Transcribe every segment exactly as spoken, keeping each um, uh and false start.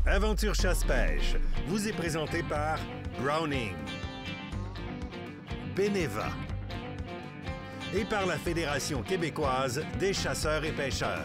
Aventure chasse-pêche vous est présenté par Browning, Beneva et par la Fédération québécoise des chasseurs et pêcheurs.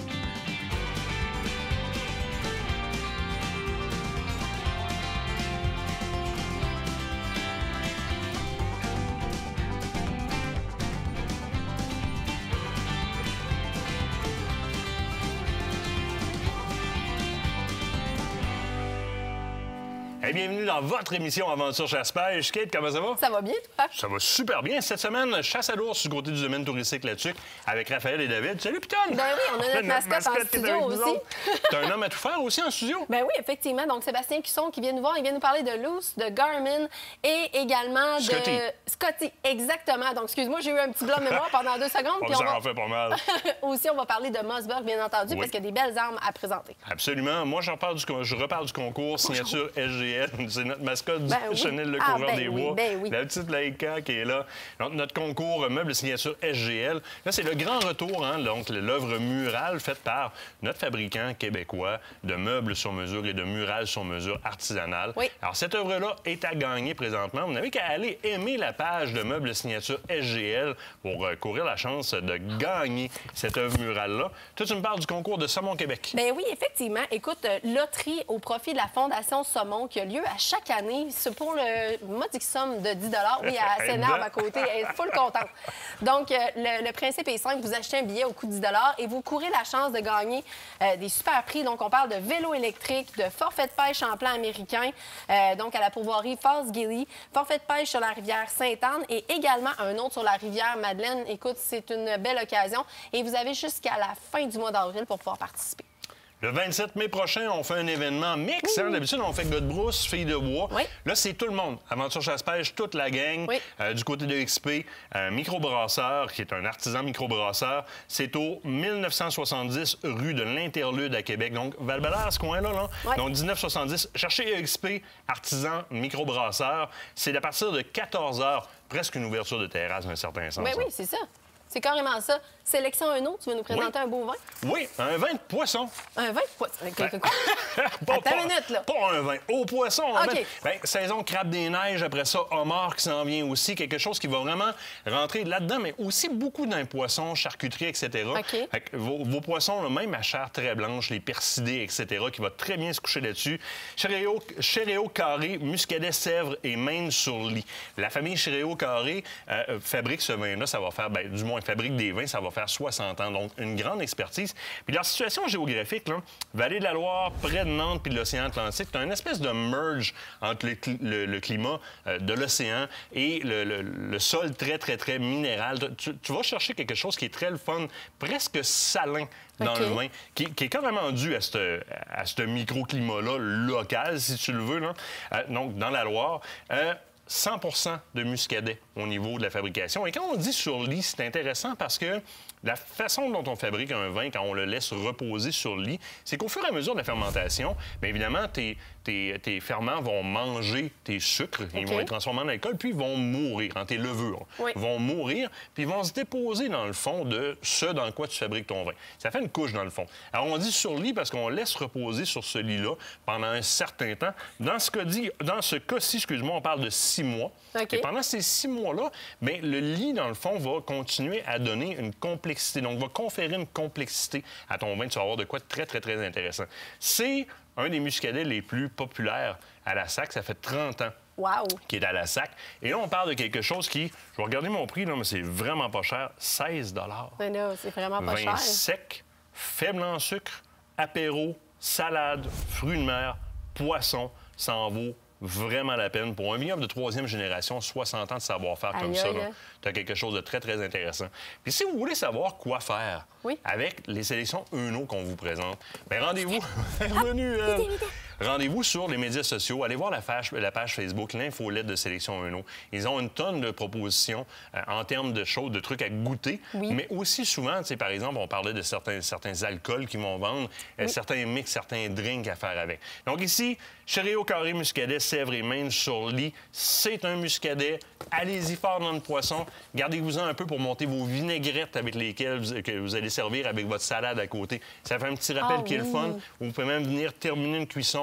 Et bienvenue dans votre émission Aventure chasse-pêche. Kate, comment ça va? Ça va bien, toi? Ça va super bien. Cette semaine, chasse à l'ours du côté du domaine touristique là-dessus, avec Raphaël et David. Salut, Piton! Ben oui, on a notre, notre mascotte, mascotte en studio aussi. T'as un homme à tout faire aussi en studio? Ben oui, effectivement. Donc, Sébastien Cusson qui vient nous voir, il vient nous parler de Loose, de Garmin et également de... Scotty. Scotty, exactement. Donc, excuse-moi, j'ai eu un petit blanc de mémoire pendant deux secondes. Puis on va... en fait pas mal. Aussi, on va parler de Mossberg, bien entendu, oui. parce qu'il y a des belles armes à présenter. Absolument. Moi, je reparle du, je reparle du concours signature S G L. C'est notre mascotte du ben oui. Chanel le ah, coureur ben des oui, bois. Ben oui. La petite Laïka qui est là. Donc, notre concours meuble signature S G L. Là, c'est le grand retour, hein, donc l'œuvre murale faite par notre fabricant québécois de meubles sur mesure et de murales sur mesure artisanales. Oui. Alors, cette œuvre-là est à gagner présentement. Vous n'avez qu'à aller aimer la page de meubles signature S G L pour euh, courir la chance de gagner cette œuvre murale-là. Toi, tu me parles du concours de Saumon Québec. Bien oui, effectivement. Écoute, euh, loterie au profit de la Fondation Saumon qui a lieu à chaque année. C'est pour le modique somme de dix dollars. Oui, elle s'énerve à côté. Elle est full contente. Donc, euh, le, le principe est simple. Vous achetez un billet au coût de dix dollars et vous courez la chance de gagner euh, des super prix. Donc, on parle de vélo électrique, de forfait de pêche en plan américain, euh, donc à la pourvoirie Falls-Gilly, forfait de pêche sur la rivière Sainte-Anne et également un autre sur la rivière Madeleine. Écoute, c'est une belle occasion et vous avez jusqu'à la fin du mois d'avril pour pouvoir participer. Le vingt-sept mai prochain, on fait un événement mix. Hein? D'habitude, on fait gars de brousse, filles de bois. Oui. Là, c'est tout le monde. Aventure chasse-pêche, toute la gang. Oui. Euh, du côté de X P, un microbrasseur, qui est un artisan microbrasseur. C'est au mille neuf cent soixante-dix rue de l'Interlude à Québec. Donc, Val-Bélair, ce coin-là. Là. Oui. Donc, dix-neuf soixante-dix. Cherchez X P, artisan microbrasseur. C'est à partir de quatorze heures, presque une ouverture de terrasse, dans un certain sens. Ben oui, c'est ça. C'est carrément ça. Sélection un autre, tu veux nous présenter oui. un beau vin? Oui, un vin de poisson. Un vin de poisson? Quelque quoi? pas, Attends pas, une minute, là. Pas un vin. Au poisson, on OK. met... Bien, saison crabe des neiges, après ça, homard qui s'en vient aussi. Quelque chose qui va vraiment rentrer là-dedans, mais aussi beaucoup d'un poisson, charcuterie, et cetera. OK. Fait que vos, vos poissons, là, même à chair très blanche, les persidés, et cetera, qui va très bien se coucher là-dessus. Chéréo, Chéréo carré, muscadet, sèvres et maine sur lit. La famille Chéréo carré euh, fabrique ce vin-là. Ça va faire, bien, du moins, fabrique des vins, ça va faire soixante ans. Donc, une grande expertise. Puis leur situation géographique, là, Vallée de la Loire, près de Nantes puis de l'océan Atlantique, c'est une espèce de merge entre le, le, le climat euh, de l'océan et le, le, le sol très, très, très minéral. Tu, tu vas chercher quelque chose qui est très le fun, presque salin dans okay. le vin, qui, qui est carrément dû à ce à ce microclimat-là local, si tu le veux. Là. Euh, donc, dans la Loire. Euh, cent pour cent de muscadet au niveau de la fabrication. Et quand on dit sur lit, c'est intéressant parce que la façon dont on fabrique un vin, quand on le laisse reposer sur le lit, c'est qu'au fur et à mesure de la fermentation, bien évidemment, tes, tes, tes ferments vont manger tes sucres, ils okay. vont être transformés en alcool, puis ils vont mourir, en tes levures. Oui. Ils vont mourir, puis ils vont se déposer dans le fond de ce dans quoi tu fabriques ton vin. Ça fait une couche dans le fond. Alors, on dit sur le lit parce qu'on laisse reposer sur ce lit-là pendant un certain temps. Dans ce cas-ci, dans ce cas-ci, excuse-moi, on parle de six mois. Okay. Et pendant ces six mois-là, bien, le lit, dans le fond, va continuer à donner une complexité. Donc, va conférer une complexité à ton vin. Tu vas avoir de quoi de très, très, très intéressant. C'est un des muscadets les plus populaires à la sac. Ça fait trente ans wow. qu'il est à la sac. Et là, on parle de quelque chose qui... Je vais regarder mon prix, là, mais c'est vraiment pas cher. seize dollars. Mais là, c'est vraiment pas vin cher. sec, faible en sucre, apéro, salade, fruits de mer, poisson, ça en vaut vraiment la peine. Pour un vignoble de troisième génération, soixante ans de savoir-faire comme aïe, ça, aïe. tu as quelque chose de très, très intéressant. Puis si vous voulez savoir quoi faire oui. avec les sélections Euno qu'on vous présente, bien rendez-vous. Bienvenue, elle. Rendez-vous sur les médias sociaux. Allez voir la page, la page Facebook, l'infolette de Sélection Euno. Ils ont une tonne de propositions euh, en termes de choses, de trucs à goûter. Oui. Mais aussi souvent, tu sais, par exemple, on parlait de certains, certains alcools qu'ils vont vendre, oui. euh, certains mix, certains drinks à faire avec. Donc ici, Chéréo carré, muscadet, sèvres et maine sur lit. C'est un muscadet. Allez-y fort dans le poisson. Gardez-vous-en un peu pour monter vos vinaigrettes avec lesquelles vous, que vous allez servir avec votre salade à côté. Ça fait un petit rappel oh, qui est oui. le fun. Vous pouvez même venir terminer une cuisson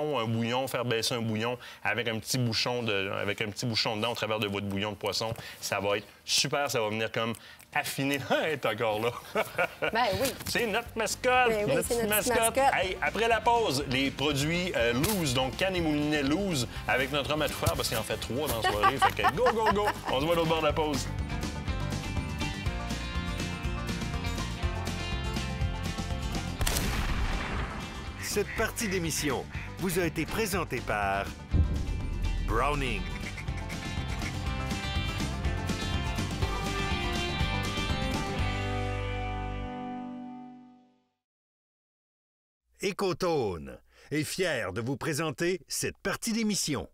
poisson, un bouillon, faire baisser un bouillon avec un petit bouchon de, avec un petit bouchon dedans au travers de votre bouillon de poisson. Ça va être super, ça va venir comme affiner. Elle est encore là. Ben oui. C'est notre mascotte. Ben oui, notre c'est notre mascotte. mascotte. Hey, après la pause, les produits euh, Lose, donc canne et moulinet Lose, avec notre homme à tout faire parce qu'il en fait trois dans la soirée. Fait que go, go, go. On se voit à l'autre bord de la pause. Cette partie d'émission vous a été présentée par Browning. Écotone est fier de vous présenter cette partie d'émission.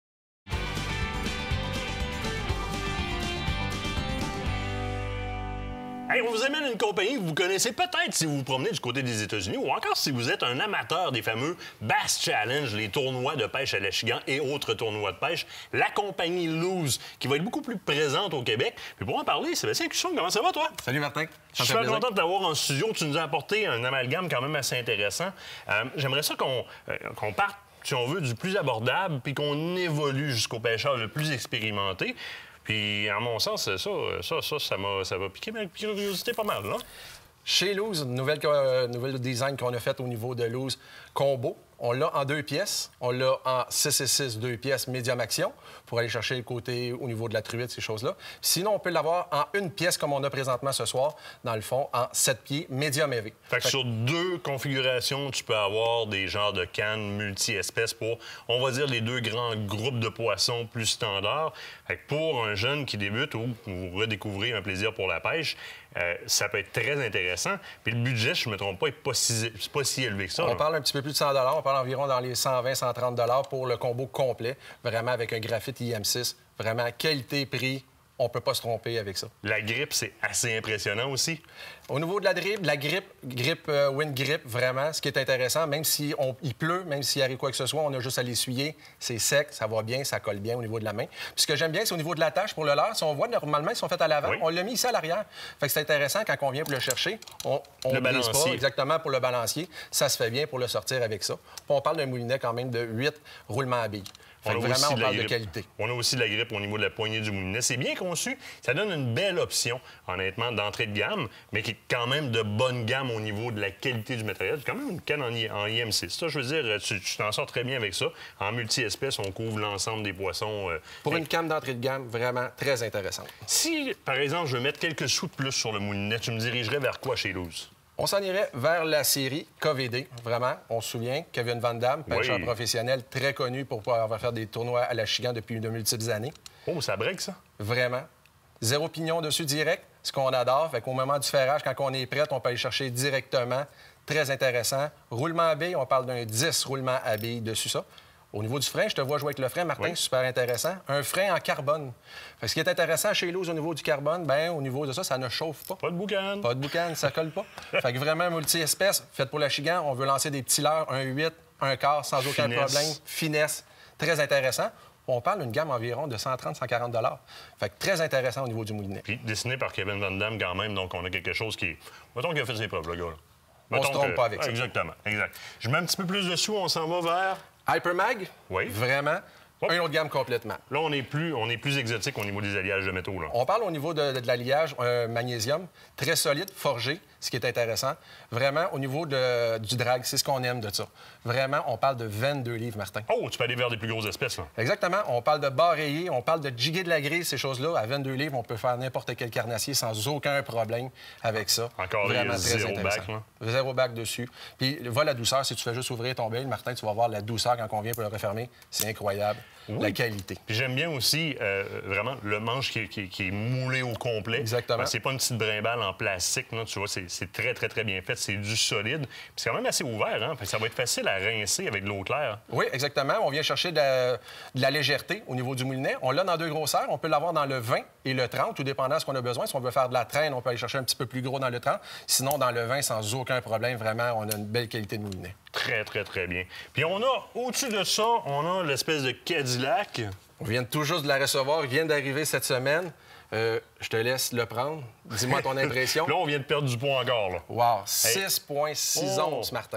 Hey, on vous amène une compagnie que vous connaissez peut-être si vous vous promenez du côté des États-Unis ou encore si vous êtes un amateur des fameux Bass Challenge, les tournois de pêche à l'Achigan et autres tournois de pêche. La compagnie Lose, qui va être beaucoup plus présente au Québec. Puis pour en parler, Sébastien Cusson, comment ça va, toi? Salut, Martin. Je suis super content de t'avoir en studio. Tu nous as apporté un amalgame quand même assez intéressant. Euh, J'aimerais ça qu'on euh, qu'on parte, si on veut, du plus abordable puis qu'on évolue jusqu'au pêcheur le plus expérimenté. Puis, en mon sens, ça, ça, ça, ça, ça, ça va piquer ma curiosité pas mal, là. Chez Lose, une nouvelle, euh, nouvelle design qu'on a fait au niveau de Lose combo. On l'a en deux pièces. On l'a en six et six, deux pièces médium action pour aller chercher le côté au niveau de la truite, ces choses-là. Sinon, on peut l'avoir en une pièce comme on a présentement ce soir, dans le fond, en sept pieds médium heavy. Fait que fait... sur deux configurations, tu peux avoir des genres de cannes multi-espèces pour, on va dire, les deux grands groupes de poissons plus standards. Fait que pour un jeune qui débute ou vous redécouvrez un plaisir pour la pêche, Euh, ça peut être très intéressant. Puis le budget, je ne me trompe pas, n'est pas si, pas si élevé que ça. On là. parle un petit peu plus de cent dollars. On parle environ dans les cent vingt, cent trente dollars pour le combo complet, vraiment avec un graphite I M six. Vraiment qualité-prix. On ne peut pas se tromper avec ça. La grippe, c'est assez impressionnant aussi. Au niveau de la grippe, la grippe, grippe euh, wind grip, vraiment, ce qui est intéressant, même s'il si pleut, même s'il arrive quoi que ce soit, on a juste à l'essuyer. C'est sec, ça va bien, ça colle bien au niveau de la main. Puis ce que j'aime bien, c'est au niveau de l'attache pour le leurre. Si on voit, normalement, ils sont faits à l'avant. Oui. On l'a mis ici à l'arrière. Fait que c'est intéressant quand on vient pour le chercher. On ne brise pas exactement pour le balancier. Ça se fait bien pour le sortir avec ça. Puis on parle d'un moulinet quand même de huit roulements à billes. Fait que vraiment, on parle de qualité. On a aussi de la grippe au niveau de la poignée du moulinet. C'est bien conçu. Ça donne une belle option, honnêtement, d'entrée de gamme, mais qui est quand même de bonne gamme au niveau de la qualité du matériel. C'est quand même une canne en, I en I M six. Ça, je veux dire, tu t'en sors très bien avec ça. En multi-espèces, on couvre l'ensemble des poissons. Euh, Pour une canne d'entrée de gamme, vraiment très intéressante. Si, par exemple, je veux mettre quelques sous de plus sur le moulinet, tu me dirigerais vers quoi chez Lose? On s'en irait vers la série K V D, vraiment. On se souvient, Kevin Van Damme, pêcheur oui. professionnel, très connu pour pouvoir faire des tournois à l'Achigan depuis de multiples années. Oh, ça break, ça? Vraiment. Zéro pignon dessus direct, ce qu'on adore. Fait qu'au moment du ferrage, quand on est prêt, on peut aller chercher directement. Très intéressant. Roulement à billes, on parle d'un dix roulements à billes dessus ça. Au niveau du frein, je te vois jouer avec le frein, Martin, oui. Super intéressant. Un frein en carbone. Fait que ce qui est intéressant chez Lose au niveau du carbone, bien, au niveau de ça, ça ne chauffe pas. Pas de boucan. Pas de boucan, ça colle pas. Fait que vraiment, multi-espèces, fait pour l'Achigan, on veut lancer des petits leurres, un huit, un quart, sans aucun Finesse. problème. Finesse. Très intéressant. On parle d'une gamme environ de cent trente à cent quarante dollars. Fait que très intéressant au niveau du moulinet. Puis dessiné par Kevin Van Damme quand même, donc on a quelque chose qui... Mettons qu'il a fait ses preuves, le gars. Là. On ne se trompe que... pas avec ah, ça. Exactement, exact. Je mets un petit peu plus de sous, on s'en va vers... Hypermag? Oui. Vraiment. Oh. Une autre gamme complètement. Là, on est plus, on est plus exotique au niveau des alliages de métaux. Là. On parle au niveau de, de, de l'alliage un magnésium, très solide, forgé, ce qui est intéressant. Vraiment, au niveau de, du drag, c'est ce qu'on aime de ça. Vraiment, on parle de vingt-deux livres, Martin. Oh, tu peux aller vers des plus grosses espèces, là. Exactement. On parle de bar rayé, on parle de jiguer de la grille, ces choses-là. À vingt-deux livres, on peut faire n'importe quel carnassier sans aucun problème avec ça. Encore vraiment les très zéro intéressant. bac, là. Zéro bac dessus. Puis, voilà la douceur. Si tu fais juste ouvrir ton bail, Martin, tu vas voir la douceur quand on vient pour le refermer. C'est incroyable. Oui. La qualité. Puis j'aime bien aussi, euh, vraiment, le manche qui est, qui, qui est moulé au complet. Exactement. C'est pas une petite brimballe en plastique, là, tu vois, c'est très, très, très bien fait. C'est du solide. Puis c'est quand même assez ouvert, hein? Ça va être facile à rincer avec de l'eau claire. Oui, exactement. On vient chercher de la, de la légèreté au niveau du moulinet. On l'a dans deux grosseurs. On peut l'avoir dans le vingt et le trente, tout dépendant de ce qu'on a besoin. Si on veut faire de la traîne, on peut aller chercher un petit peu plus gros dans le trente. Sinon, dans le vingt, sans aucun problème, vraiment, on a une belle qualité de moulinet. Très, très, très bien. Puis on a, au-dessus de ça, on a l'espèce de Cadillac. On vient tout juste de la recevoir, il vient d'arriver cette semaine. Euh, je te laisse le prendre. Dis-moi ton impression. Là, on vient de perdre du poids encore, là. Wow, six virgule six oh. onces, Martin.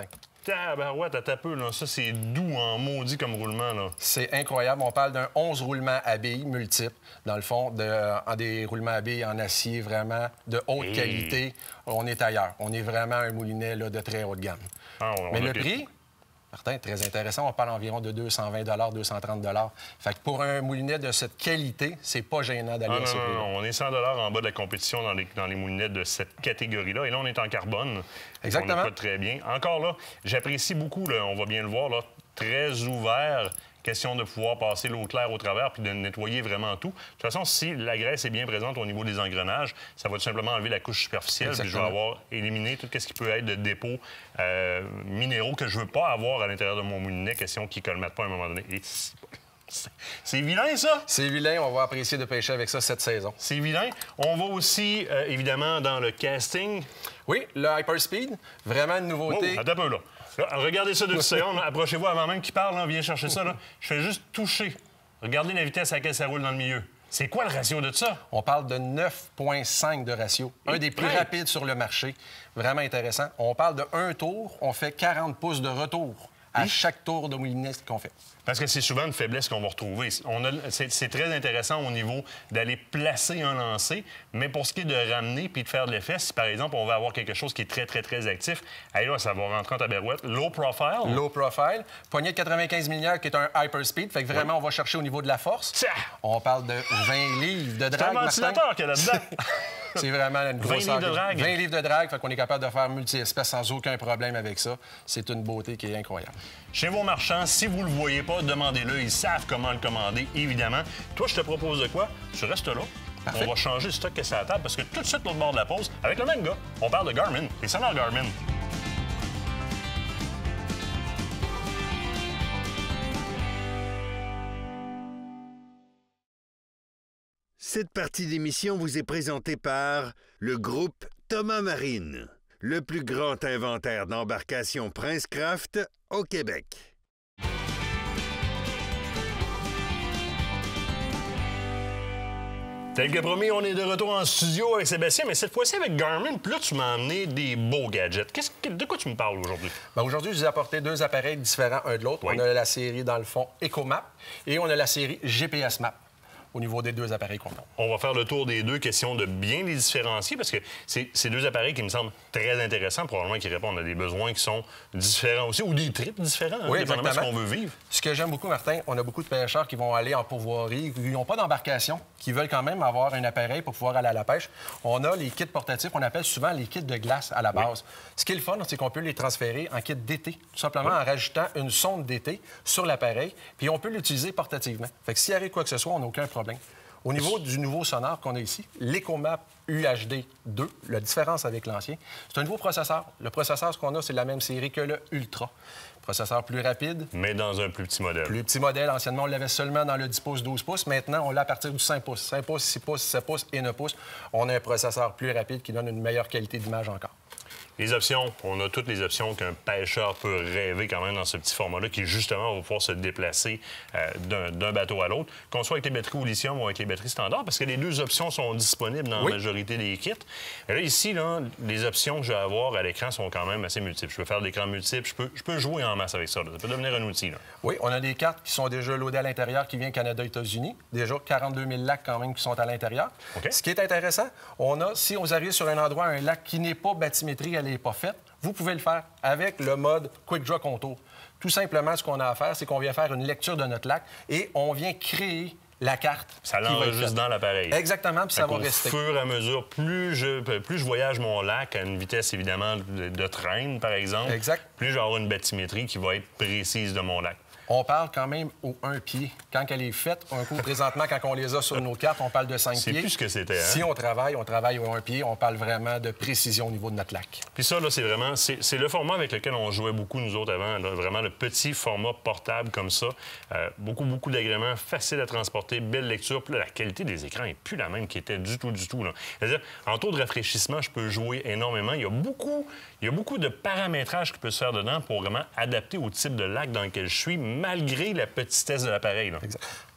Tabarouette, à ta peu, là. Ça, c'est doux en maudit comme roulement, là. C'est incroyable. On parle d'un onze roulements à billes multiples. Dans le fond, de, en des roulements à billes en acier vraiment de haute Hey. qualité. On est ailleurs. On est vraiment un moulinet là, de très haute gamme. Ah, on- Mais on a le pris- prix, Martin, très intéressant. On parle environ de deux cent vingt deux cent trente Fait que pour un moulinet de cette qualité, c'est pas gênant d'aller Ah, à ce non, non, prix-là. non, on est cent en bas de la compétition dans les, dans les moulinettes de cette catégorie-là. Et là, on est en carbone. Exactement. On n'est pas très bien. Encore là, j'apprécie beaucoup, là, on va bien le voir, là, très ouvert. Question de pouvoir passer l'eau claire au travers puis de nettoyer vraiment tout. De toute façon, si la graisse est bien présente au niveau des engrenages, ça va tout simplement enlever la couche superficielle puis je vais Exactement. avoir éliminé tout ce qui peut être de dépôts euh, minéraux que je veux pas avoir à l'intérieur de mon moulinet, question qu'ils ne colmatent pas à un moment donné. Et c'est- c'est vilain, ça! C'est vilain. On va apprécier de pêcher avec ça cette saison. C'est vilain. On va aussi, euh, évidemment, dans le casting. Oui, le Hyperspeed, vraiment une Oh, nouveauté. attends un peu, là. Là, regardez ça deux secondes. Approchez-vous avant même qu'il parle. Là, viens chercher ça. Là. Je fais juste toucher. Regardez la vitesse à laquelle ça roule dans le milieu. C'est quoi le ratio de ça? On parle de neuf virgule cinq de ratio. Un des plus plein. rapides sur le marché. Vraiment intéressant. On parle de un tour, on fait quarante pouces de retour à chaque tour de moulinet qu'on fait. Parce que c'est souvent une faiblesse qu'on va retrouver. On a- c'est, c'est très intéressant au niveau d'aller placer un lancer, mais pour ce qui est de ramener puis de faire de l'effet, si par exemple on va avoir quelque chose qui est très, très, très actif, allez là, ça va rentrer en tabarouette. Low profile. Low profile, poignée de quatre-vingt-quinze millimètres qui est un Hyperspeed. Fait que vraiment, on va chercher au niveau de la force. Tiens! On parle de vingt livres de C'est un drague, Martin. ventilateur qu'il y a là-dedans. C'est vraiment une grosse vingt livres de drague. vingt livres de drague, fait qu'on est capable de faire multi-espèces sans aucun problème avec ça. C'est une beauté qui est incroyable. Chez vos marchands, si vous ne le voyez pas, demandez-le. Ils savent comment le commander, évidemment. Toi, je te propose de quoi? Tu restes là. Parfait. On va changer le stock que c'est à la table parce que tout de suite, l'autre bord de la pause, avec le même gars, on parle de Garmin. Les sonneurs Garmin. Cette partie d'émission vous est présentée par le groupe Thomas Marine, le plus grand inventaire d'embarcations Princecraft au Québec. Tel que promis, on est de retour en studio avec Sébastien, mais cette fois-ci avec Garmin. Puis là, tu m'as amené des beaux gadgets. Qu'est-ce que- de quoi tu me parles aujourd'hui? Ben, aujourd'hui, je vous ai apporté deux appareils différents un de l'autre. Oui. On a la série, dans le fond, EcoMap et on a la série G P S Map au niveau des deux appareils qu'on a. On va faire le tour des deux, questions de bien les différencier parce que c'est c'est deux appareils qui me semblent très intéressants, probablement qui répondent à des besoins qui sont différents aussi ou des trips différents, hein, Oui, dépendamment de ce exactement. qu'on veut vivre. Ce que j'aime beaucoup, Martin, on a beaucoup de pêcheurs qui vont aller en pourvoirie, qui n'ont pas d'embarcation, qui veulent quand même avoir un appareil pour pouvoir aller à la pêche. On a les kits portatifs, on appelle souvent les kits de glace à la base. Ce qui est le fun, c'est qu'on peut les transférer en kit d'été, tout simplement en rajoutant une sonde d'été sur l'appareil, puis on peut l'utiliser portativement. Fait que s'il arrive quoi que ce soit, on n'a aucun problème. Au niveau du nouveau sonore qu'on a ici, l'EcoMap U H D deux, la différence avec l'ancien, c'est un nouveau processeur. Le processeur, ce qu'on a, c'est la même série que le Ultra. Processeur plus rapide, Mais dans un plus petit modèle. plus petit modèle. Anciennement, on l'avait seulement dans le dix pouces, douze pouces. Maintenant, on l'a à partir du cinq pouces. cinq pouces, six pouces, sept pouces et neuf pouces. On a un processeur plus rapide qui donne une meilleure qualité d'image encore. Les options, on a toutes les options qu'un pêcheur peut rêver quand même dans ce petit format-là, qui justement va pouvoir se déplacer euh, d'un- d'un bateau à l'autre, qu'on soit avec les batteries au lithium ou avec les batteries standards, parce que les deux options sont disponibles dans Oui. la majorité des kits. Et là, ici, là, les options que je vais avoir à l'écran sont quand même assez multiples. Je peux faire de l'écran multiple, je peux, je peux jouer en masse avec ça. là. Ça peut devenir un outil. Là. Oui, on a des cartes qui sont déjà loadées à l'intérieur, qui viennent Canada-États-Unis. Déjà quarante-deux mille lacs quand même qui sont à l'intérieur. OK. Ce qui est intéressant, on a, si on arrive sur un endroit, un lac qui n'est pas bathymétrie, elle n'est pas faite, vous pouvez le faire avec le mode Quick Draw Contour. Tout simplement, ce qu'on a à faire, c'est qu'on vient faire une lecture de notre lac et on vient créer la carte. Ça qui va être l'enregistre faite. dans l'appareil. Exactement, puis ça Fait va qu'au rester. fur et à mesure, plus je, plus je voyage mon lac à une vitesse, évidemment, de, de traîne, par exemple, Exact. plus je vais avoir une bathymétrie qui va être précise de mon lac. On parle quand même au un pied. Quand elle est faite, un coup, présentement, quand on les a sur nos cartes, on parle de cinq C'est pieds. plus ce que c'était, hein? Si on travaille, on travaille au un pied, on parle vraiment de précision au niveau de notre lac. Puis ça, là, c'est vraiment... C'est c'est le format avec lequel on jouait beaucoup, nous autres, avant. là, vraiment le petit format portable comme ça. Euh, beaucoup, beaucoup d'agréments, facile à transporter, belle lecture. Puis là, la qualité des écrans n'est plus la même qui était du tout, du tout. là. C'est-à-dire, en taux de rafraîchissement, je peux jouer énormément. Il y a beaucoup, il y a beaucoup de paramétrage qui peut se faire dedans pour vraiment adapter au type de lac dans lequel je suis, malgré la petitesse de l'appareil. là. Exact.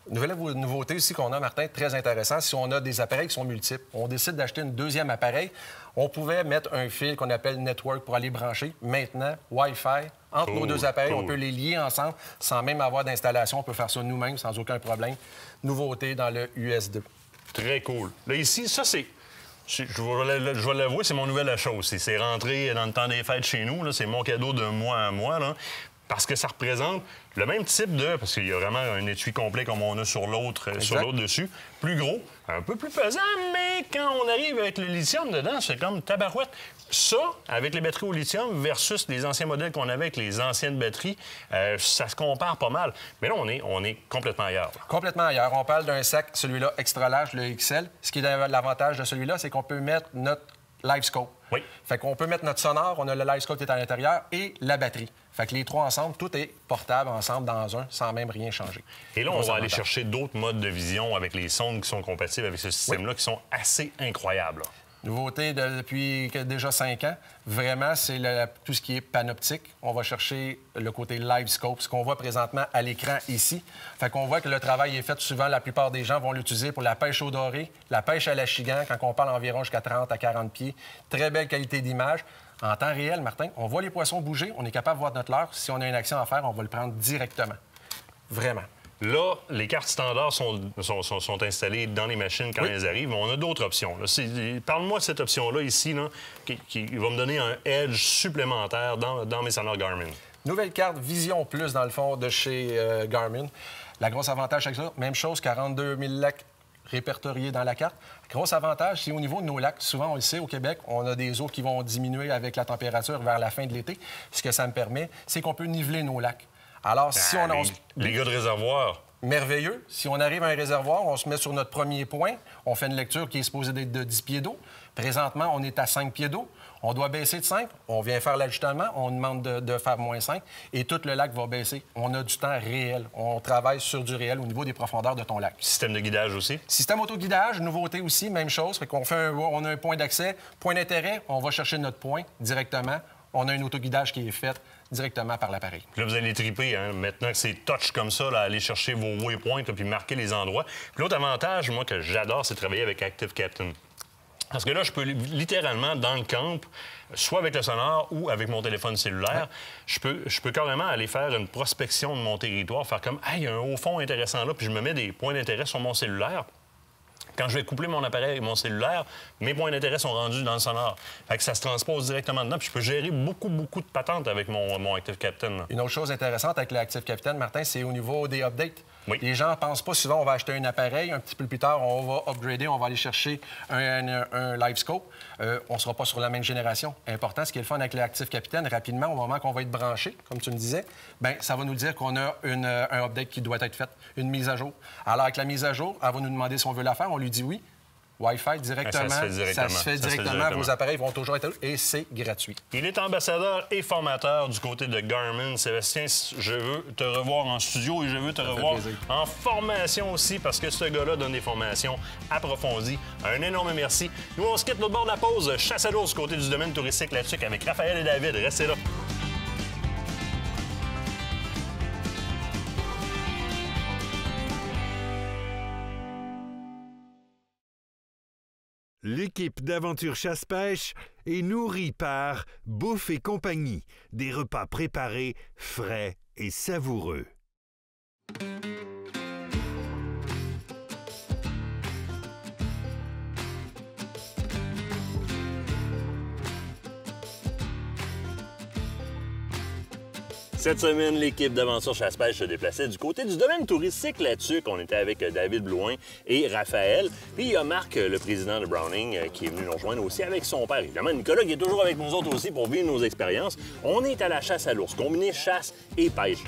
Nouvelle nouveauté aussi qu'on a, Martin, très intéressant, si on a des appareils qui sont multiples, on décide d'acheter un deuxième appareil, on pouvait mettre un fil qu'on appelle network pour aller brancher. Maintenant, Wi-Fi, entre Cool, nos deux appareils, cool. on peut les lier ensemble sans même avoir d'installation. On peut faire ça nous-mêmes sans aucun problème. Nouveauté dans le U S deux. Très cool. Là, ici, ça, c'est... Je vais je vais l'avouer, c'est mon nouvel achat aussi. C'est rentré dans le temps des fêtes chez nous. C'est mon cadeau de mois à mois, là, parce que ça représente le même type de... Parce qu'il y a vraiment un étui complet comme on a sur l'autre euh, sur l'autre dessus. Plus gros, un peu plus pesant, mais quand on arrive avec le lithium dedans, c'est comme tabarouette. Ça, avec les batteries au lithium versus les anciens modèles qu'on avait avec les anciennes batteries, euh, ça se compare pas mal. Mais là, on est, on est complètement ailleurs. Là. Complètement ailleurs. On parle d'un sac, celui-là, extra large, le X L. Ce qui est l'avantage de celui-là, c'est qu'on peut mettre notre LiveScope. Oui. Fait qu'on peut mettre notre sonore, on a le LiveScope qui est à l'intérieur et la batterie. Fait que les trois ensemble, tout est portable ensemble dans un sans même rien changer. Et là, on Gros va aller avantage. chercher d'autres modes de vision avec les sondes qui sont compatibles avec ce système-là, qui sont assez incroyables. Là. Nouveauté de- depuis que- déjà cinq ans, vraiment, c'est le- tout ce qui est panoptique. On va chercher le côté LiveScope, ce qu'on voit présentement à l'écran ici. Fait qu'on voit que le travail est fait souvent, la plupart des gens vont l'utiliser pour la pêche au doré, la pêche à l'achigan, quand on parle environ jusqu'à trente à quarante pieds. Très belle qualité d'image. En temps réel, Martin, on voit les poissons bouger, on est capable de voir notre leurre. Si on a une action à faire, on va le prendre directement. Vraiment. Là, les cartes standards sont, sont, sont- sont installées dans les machines quand Oui. elles arrivent, mais on a d'autres options. là. C'est- Parle-moi de cette option-là ici, là, qui, qui va me donner un edge supplémentaire dans, dans mes sonores Garmin. Nouvelle carte Vision Plus, dans le fond, de chez euh, Garmin. La grosse avantage avec ça, même chose, quarante-deux mille lacs répertoriés dans la carte. Gros avantage, c'est au niveau de nos lacs. Souvent, on le sait, au Québec, on a des eaux qui vont diminuer avec la température vers la fin de l'été. Ce que ça me permet, c'est qu'on peut niveler nos lacs. Alors, si Ah, on... on les, se- les gars de réservoir, Merveilleux. Si on arrive à un réservoir, on se met sur notre premier point, on fait une lecture qui est supposée d'être de dix pieds d'eau. Présentement, on est à cinq pieds d'eau. On doit baisser de cinq. On vient faire l'ajustement. On demande de, de faire moins cinq. Et tout le lac va baisser. On a du temps réel. On travaille sur du réel au niveau des profondeurs de ton lac. système de guidage aussi. Système autoguidage, nouveauté aussi, même chose. Fait qu'on fait un, on a un point d'accès, point d'intérêt, on va chercher notre point directement. On a un autoguidage qui est fait directement par l'appareil. Puis là, vous allez triper, hein? Maintenant que c'est touch comme ça, là, aller chercher vos waypoints là, puis marquer les endroits. Puis l'autre avantage, moi, que j'adore, c'est travailler avec Active Captain. Parce que là, je peux li- littéralement, dans le camp, soit avec le sonore ou avec mon téléphone cellulaire, je peux, je peux carrément aller faire une prospection de mon territoire, faire comme « Hey, il y a un haut fond intéressant là », puis je me mets des points d'intérêt sur mon cellulaire. Quand je vais coupler mon appareil avec mon cellulaire, mes points d'intérêt sont rendus dans le sonore. Fait que ça se transpose directement dedans, puis je peux gérer beaucoup, beaucoup de patentes avec mon, mon Active Captain. là. Une autre chose intéressante avec l'Active Captain, Martin, c'est au niveau des updates. Oui. Les gens ne pensent pas souvent on va acheter un appareil, un petit peu plus tard, on va upgrader, on va aller chercher un, un, un LiveScope. Euh, on ne sera pas sur la même génération. Important, ce qui est le fun avec l'Active Captain, rapidement, au moment qu'on va être branché, comme tu me disais, bien, ça va nous dire qu'on a une, euh, un update qui doit être fait, une mise à jour. Alors, avec la mise à jour, elle va nous demander si on veut la faire. On lui dit oui. Wi-Fi directement. Ça se fait directement. Ça se fait Ça se fait directement. directement. Vos appareils vont toujours être... Et c'est gratuit. Il est ambassadeur et formateur du côté de Garmin. Sébastien, je veux te revoir en studio et je veux te fait revoir plaisir. en formation aussi parce que ce gars-là donne des formations approfondies. Un énorme merci. Nous, on se quitte l'autre bord de la pause. Chasse à l'ours du côté du domaine touristique là-dessus avec Raphaël et David. Restez là. L'équipe d'Aventure Chasse-Pêche est nourrie par Bouffe et compagnie, des repas préparés, frais et savoureux. Cette semaine, l'équipe d'Aventure Chasse-Pêche se déplaçait du côté du domaine touristique là-dessus. On était avec David Blouin et Raphaël. Puis il y a Marc, le président de Browning, qui est venu nous rejoindre aussi avec son père. Évidemment, Nicolas qui est toujours avec nous autres aussi pour vivre nos expériences. On est à la chasse à l'ours, combiné chasse et pêche.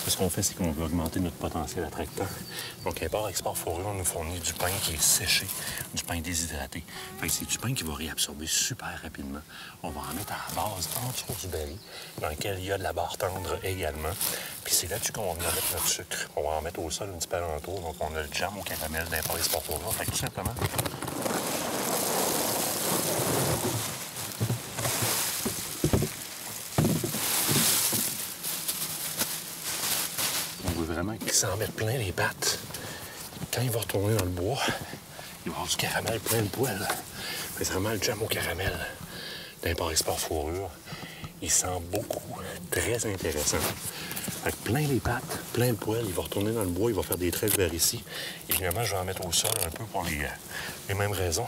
Ce qu'on fait, c'est qu'on veut augmenter notre potentiel attractant. Donc, Import-Export Fourrure nous fournit du pain qui est séché, du pain déshydraté. Fait que c'est du pain qui va réabsorber super rapidement. On va en mettre à la base en dessous du baril, dans lequel il y a de la barre tendre également. Puis c'est là-dessus qu'on va mettre notre sucre. On va en mettre au sol un petit peu alentour. Donc, on a le jam au caramel d'Import-Export Fourrure. Fait que tout simplement, qu'il s'en mette plein les pattes. Quand il va retourner dans le bois, il va avoir du caramel plein de poêle. C'est vraiment le jam au caramel d'Import-Export Fourrure. Il sent beaucoup, très intéressant. Fait que plein les pattes, plein le poêle, il va retourner dans le bois, il va faire des traits vers ici. Évidemment, je vais en mettre au sol un peu pour les, les mêmes raisons.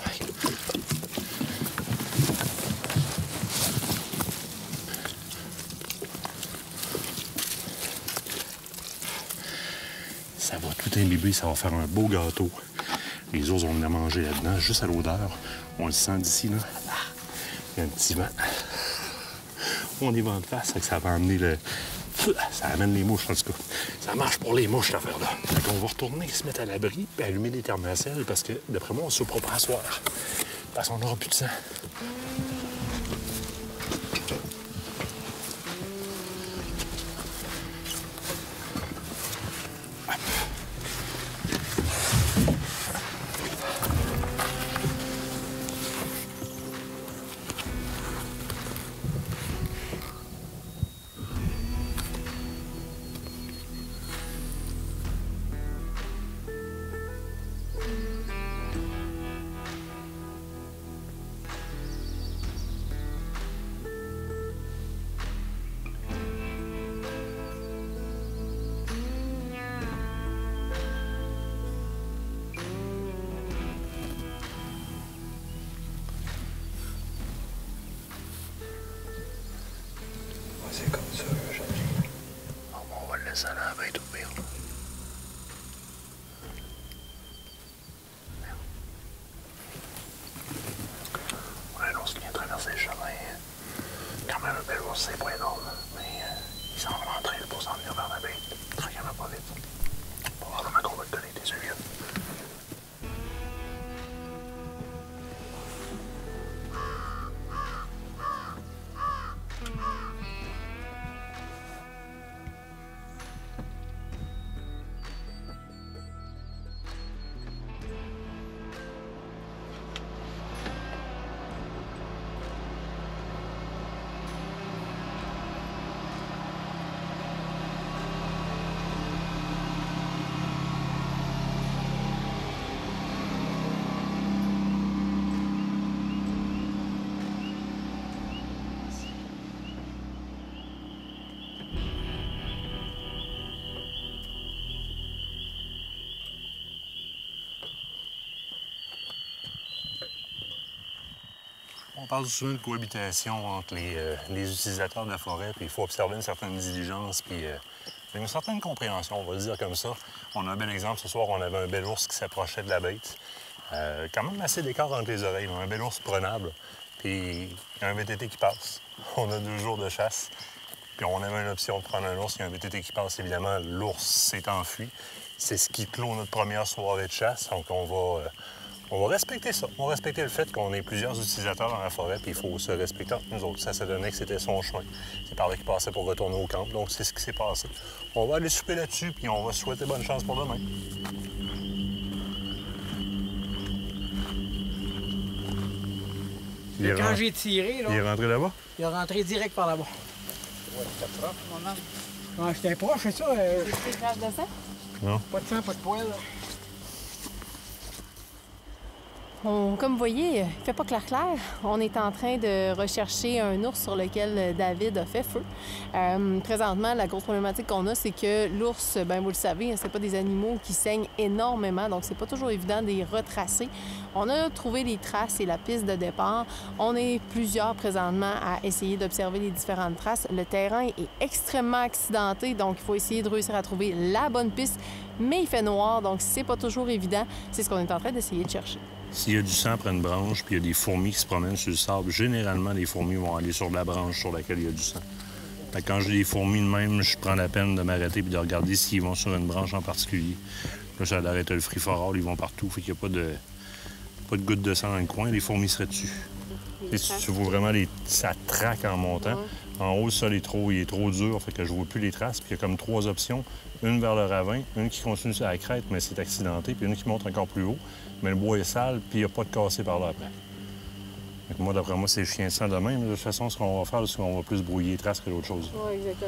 Ça va tout imbiber, ça va faire un beau gâteau. Les ours vont venir manger là-dedans, juste à l'odeur. On le sent d'ici, là. Il y a un petit vent. On est vent de face, ça va amener le... Ça amène les mouches, en tout cas. Ça marche pour les mouches, cette affaire-là. Fait qu'on va retourner, se mettre à l'abri, puis allumer les thermacelles, parce que, d'après moi, on ne se saupera pas à soir. Parce qu'on n'aura plus de sang. C'est comme ça, je Bon, on va le laisser aller à la bête au pire. Ouais, l'ours qui vient traverser le chemin. Quand même, un bel ours, c'est pas énorme. Mais euh, il s'en va en train pour s'en venir vers la bête. Tranquillement, pas vite. Probablement qu'on va te donner des œufs. On parle souvent de cohabitation entre les, euh, les utilisateurs de la forêt, puis il faut observer une certaine diligence, puis euh, une certaine compréhension, on va le dire comme ça. On a un bel exemple, ce soir, on avait un bel ours qui s'approchait de la bête. Euh, quand même assez d'écart entre les oreilles, un bel ours prenable, puis il y a un V T T qui passe. On a deux jours de chasse, puis on avait une option de prendre un ours, il y a un V T T qui passe, évidemment, l'ours s'est enfui. C'est ce qui clôt notre première soirée de chasse, donc on va... Euh, On va respecter ça. On va respecter le fait qu'on ait plusieurs utilisateurs dans la forêt, puis il faut se respecter entre nous autres. Ça s'est donné que c'était son chemin. C'est par là qu'il passait pour retourner au camp, donc c'est ce qui s'est passé. On va aller souper là-dessus, puis on va se souhaiter bonne chance pour demain. Il Quand rentré... j'ai tiré, là... Il est rentré là-bas? Il est rentré direct par là-bas. Ouais, c'était proche, mon homme. Ouais, j'étais proche, c'est ça. Euh... Des traces de sang? Non. Pas de sang, pas de poil, là. On, comme vous voyez, il ne fait pas clair-clair. On est en train de rechercher un ours sur lequel David a fait feu. Euh, présentement, la grosse problématique qu'on a, c'est que l'ours, ben vous le savez, c'est pas des animaux qui saignent énormément, donc c'est pas toujours évident de les retracer. On a trouvé les traces et la piste de départ. On est plusieurs présentement à essayer d'observer les différentes traces. Le terrain est extrêmement accidenté, donc il faut essayer de réussir à trouver la bonne piste, mais il fait noir, donc c'est pas toujours évident. C'est ce qu'on est en train d'essayer de chercher. S'il y a du sang après une branche, puis il y a des fourmis qui se promènent sur le sable, généralement, les fourmis vont aller sur la branche sur laquelle il y a du sang. Fait que quand j'ai des fourmis de même, je prends la peine de m'arrêter et de regarder s'ils vont sur une branche en particulier. Là, j'ai d'arrêter le free for all, ils vont partout. Fait qu'il n'y a pas de, pas de goutte de sang dans le coin, les fourmis seraient dessus. Et si tu vois vraiment, les... ça traque en montant. Ouais. En haut, le sol est trop, il est trop dur, fait que je vois plus les traces. Puis il y a comme trois options. Une vers le ravin, une qui continue sur la crête, mais c'est accidenté, puis une qui monte encore plus haut. Mais le bois est sale, puis il n'y a pas de cassé par là après. Fait que moi, d'après moi, c'est le chien de sang de même. De toute façon, ce qu'on va faire, c'est qu'on va plus brouiller les traces que d'autres choses. Oui, exactement.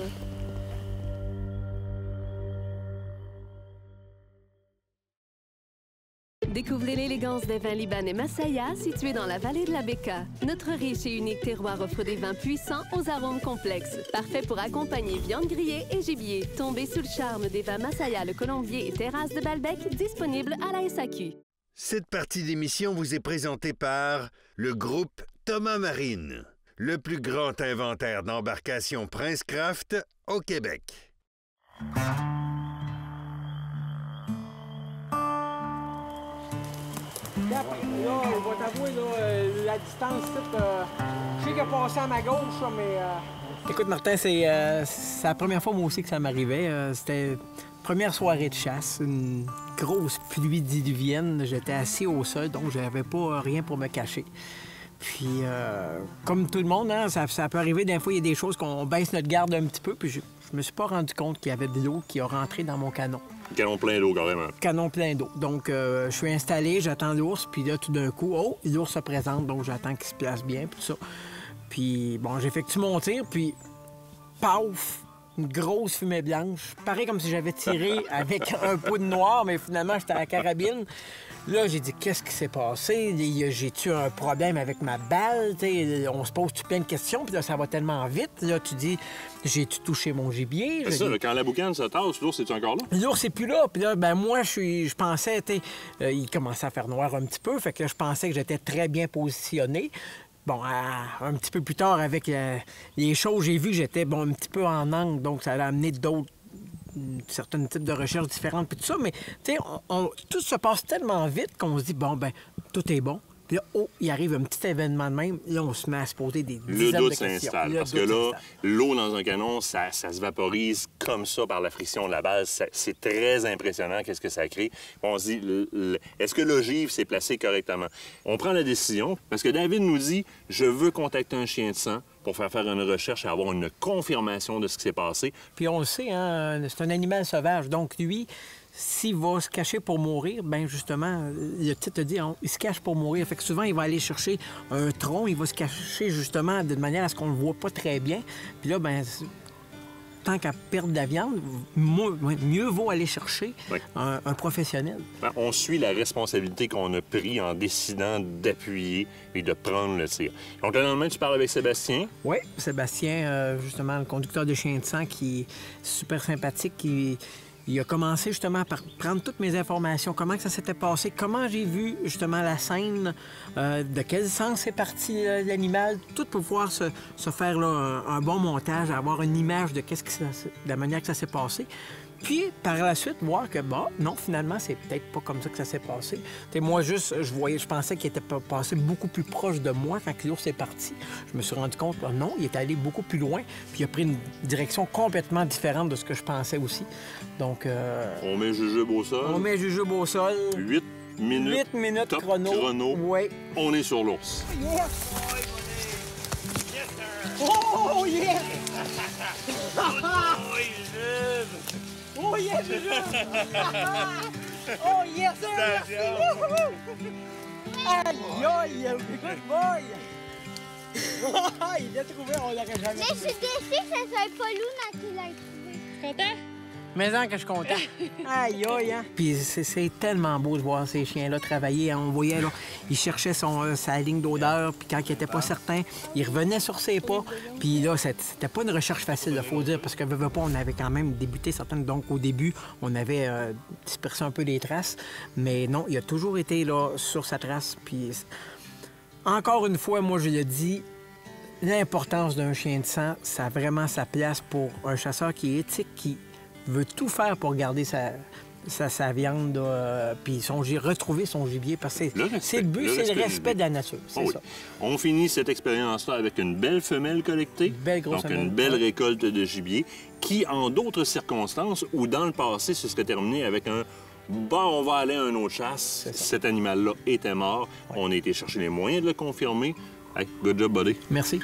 Découvrez l'élégance des vins libanais Masaya, situés dans la vallée de la Beka. Notre riche et unique terroir offre des vins puissants aux arômes complexes, parfaits pour accompagner viande grillée et gibier. Tombez sous le charme des vins Masaya, le Colombier et Terrasse de Balbec, disponibles à la S A Q. Cette partie d'émission vous est présentée par le groupe Thomas Marine, le plus grand inventaire d'embarcations Princecraft au Québec. Là, je vais t'avouer, là, la distance, euh, je sais qu'elle a passé à ma gauche, là, mais... Euh... Écoute, Martin, c'est euh, la première fois, moi aussi, que ça m'arrivait. Euh, C'était première soirée de chasse, une grosse pluie diluvienne. J'étais assis au sol, donc j'avais pas rien pour me cacher. Puis, euh, comme tout le monde, hein, ça, ça peut arriver, des fois, il y a des choses qu'on baisse notre garde un petit peu, puis je, je me suis pas rendu compte qu'il y avait de l'eau qui a rentré dans mon canon. Canon plein d'eau, carrément. Canon plein d'eau. Donc, euh, je suis installé, j'attends l'ours, puis là, tout d'un coup, oh, l'ours se présente, donc j'attends qu'il se place bien, puis tout ça. Puis, bon, j'effectue mon tir, puis, paf, une grosse fumée blanche. Pareil comme si j'avais tiré avec un pot de noir, mais finalement, j'étais à la carabine. Là, j'ai dit, qu'est-ce qui s'est passé? J'ai-tu un problème avec ma balle? T'sais, on se pose plein de questions, puis là, ça va tellement vite. Là, tu dis, j'ai-tu touché mon gibier? C'est ça, là, quand la boucane se tasse, l'ours, est-tu encore là? L'ours, c'est plus là. Puis là, ben moi, je suis, je pensais, tu sais, euh, il commençait à faire noir un petit peu, fait que là, je pensais que j'étais très bien positionné. Bon, à, un petit peu plus tard, avec euh, les choses, j'ai vu que j'étais, bon, un petit peu en angle, donc ça a amené d'autres certains types de recherches différentes, puis tout ça, mais tu sais, on, on, tout se passe tellement vite qu'on se dit, bon, ben tout est bon. Puis là, oh, il arrive un petit événement de même, là, on se met à se poser des dizaines de questions. Le doute s'installe, parce que là, l'eau dans un canon, ça, ça se vaporise comme ça par la friction de la base. C'est très impressionnant, qu'est-ce que ça crée. On se dit, est-ce que l'ogive s'est placée correctement? On prend la décision, parce que David nous dit, je veux contacter un chien de sang pour faire faire une recherche et avoir une confirmation de ce qui s'est passé. Puis on le sait, hein, c'est un animal sauvage, donc lui, s'il va se cacher pour mourir, bien justement, le titre dit, on, il se cache pour mourir. Fait que souvent, il va aller chercher un tronc, il va se cacher justement de manière à ce qu'on le voit pas très bien. Puis là, bien, tant qu'à perdre de la viande, mieux vaut aller chercher oui. un, un professionnel. Ben, on suit la responsabilité qu'on a prise en décidant d'appuyer et de prendre le tir. Donc, le lendemain, tu parles avec Sébastien. Oui, Sébastien, euh, justement, le conducteur de chien de sang, qui est super sympathique, qui... Il a commencé justement par prendre toutes mes informations, comment que ça s'était passé, comment j'ai vu justement la scène, euh, de quel sens est parti euh, l'animal, tout pour pouvoir se, se faire là, un, un bon montage, avoir une image de, qu'est-ce que ça, de la manière que ça s'est passé. Puis, par la suite, voir que, bah, non, finalement, c'est peut-être pas comme ça que ça s'est passé. T'sais, moi, juste, je voyais, je pensais qu'il était passé beaucoup plus proche de moi quand l'ours est parti. Je me suis rendu compte, là, non, il est allé beaucoup plus loin, puis il a pris une direction complètement différente de ce que je pensais aussi. Donc... Euh... On met jujube au sol. On met jujube au sol. Huit minutes. Huit minutes top chrono. chrono. Oui. On est sur l'ours. Yes! Oh, yes! Oh, yes, oh, yes, sir! Aïe, aïe, good boy! Il l'a trouvé, on l'aurait jamais Mais je suis déçue que ça soit pas Luna qui l'a trouvé. Content? Mais en que je suis content. Aïe, aïe, hein? Puis c'est tellement beau de voir ces chiens-là travailler. On voyait, là, il cherchait son, euh, sa ligne d'odeur, puis quand il était pas certain, il revenait sur ses pas. Puis là, c'était pas une recherche facile, il faut dire, parce que, veux, veux pas, on avait quand même débuté certaines. Donc, au début, on avait euh, dispersé un peu les traces. Mais non, il a toujours été, là, sur sa trace. Puis, encore une fois, moi, je le dis, l'importance d'un chien de sang, ça a vraiment sa place pour un chasseur qui est éthique, qui veut tout faire pour garder sa, sa, sa viande, euh, puis son, gi- retrouver son gibier, parce que c'est Le le, respect, but, le c'est respect le du respect de la nature, c'est Oh oui. ça. On finit cette expérience-là avec une belle femelle collectée. Belle grosse donc, femelle, une belle ouais. récolte de gibier qui, en d'autres circonstances ou dans le passé, se serait terminé avec un « bon, on va aller à une autre chasse ». C'est ça. Cet animal-là était mort. On a été chercher les moyens de le confirmer. Hey, good job, buddy. Merci.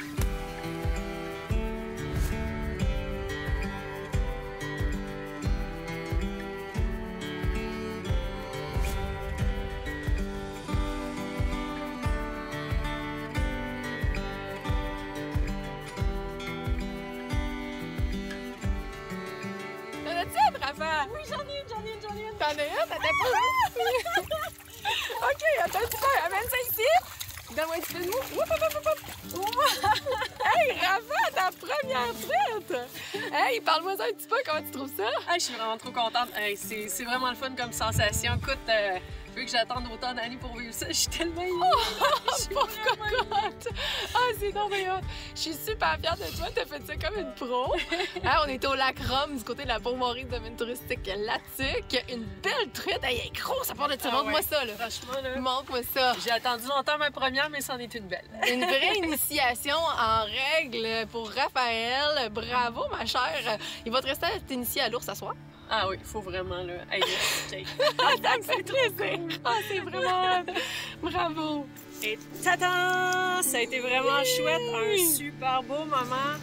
T'en as-tu une, Raphaël? Oui, j'en ai une, j'en ai une, j'en ai une. T'en as une? T'as pas une? OK, attends un petit peu. Amène ça ici. Donne-moi un petit peu de mou. Oup, oup, oup, oup. Oup. Hey, Raphaël, ta première traite! Hey, parle-moi ça un petit peu. Comment tu trouves ça? Ah, je suis vraiment trop contente. Hey, c'est c'est vraiment le fun comme sensation. Écoute, euh, vu que j'attende autant d'années pour vivre ça, je suis tellement émue. Je suis Pauvre vraiment cocotte! Ah, c'est non, mais hot. Je suis super fière de toi. T'as fait ça comme une pro. Hein, on est au lac Rome, du côté de la Pont-Maurice, domaine touristique Latuc. Une belle truite. Hey, elle est grosse, ça part de ça. Ah Montre-moi ouais. ça, là. Franchement, là, Montre-moi ça. j'ai attendu longtemps ma première, mais c'en est une belle. Une vraie initiation en règle pour Raphaël. Bravo, ma chère. Il va te rester à t'initier à l'ours ce soir. Ah oui, il faut vraiment, là. Hey, merci, Jake. Ça me fait plaisir. Ah, c'est vraiment hot. Bravo. Et tata! Ça a été vraiment chouette. Un super beau moment.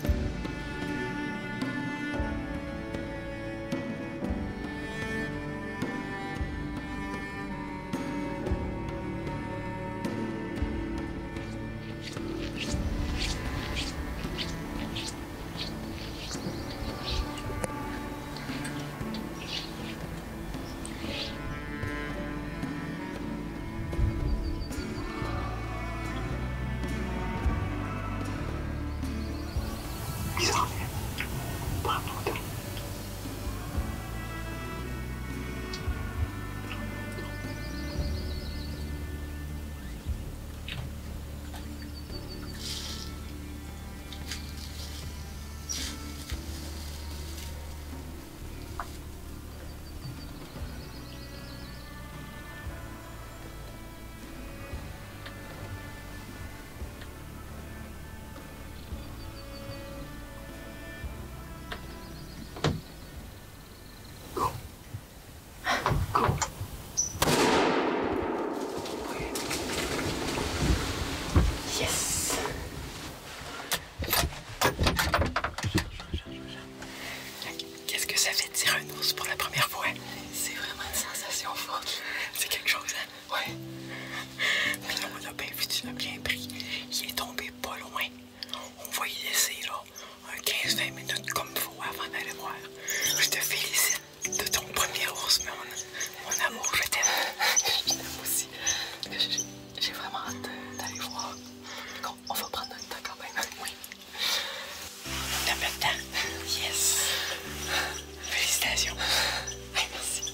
Qu'est-ce que ça fait de tirer un ours pour la première fois? C'est vraiment une sensation forte. C'est quelque chose, hein? Ouais. Mais là, on l'a bien vu, tu l'as bien pris. Il est tombé pas loin. On va y laisser, là, un quinze vingt minutes comme il faut avant d'aller voir. Je te félicite de ton premier ours, mon, mon amour, je t'aime. Je t'aime aussi. J'ai- J'ai vraiment hâte d'aller voir. On va prendre notre temps quand même. Oui. On a pas de temps. Yes. Félicitations. Hey, merci.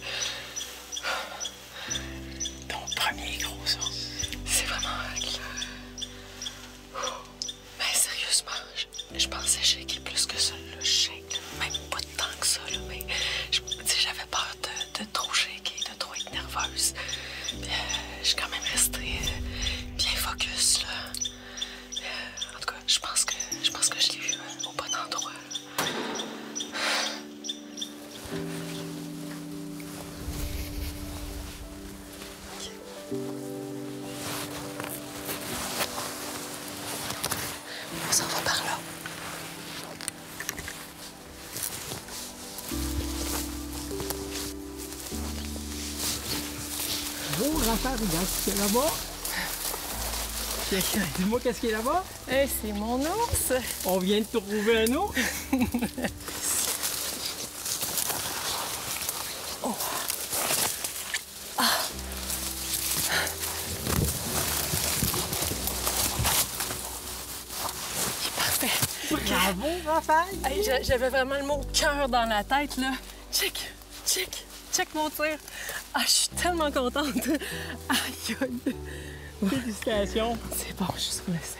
Ton premier gros ours. C'est vraiment hâte, là. Mais sérieusement, je, je pensais shaker plus que ça, là. Je shake, même pas tant que ça, là. Mais je- tu sais, j'avais peur de, de trop shaker, de trop être nerveuse. Puis, euh, je suis quand même restée euh, bien focus, là. Euh, en tout cas, je pense que je pense que je l'ai eu euh, au bon endroit. On s'en va par là. Bon, Raphaël, regarde ce qu'il y a là-bas. Dis-moi qu'est-ce qu'il y a là-bas? Hey, c'est mon ours. On vient de trouver un ours. Bravo, Raphaël! Hey, j'a- j'avais vraiment le mot cœur dans la tête, là. Check, check, check mon tir. Ah, je suis tellement contente. Aïe, aïe. Félicitations! C'est bon, je suis sur le safe.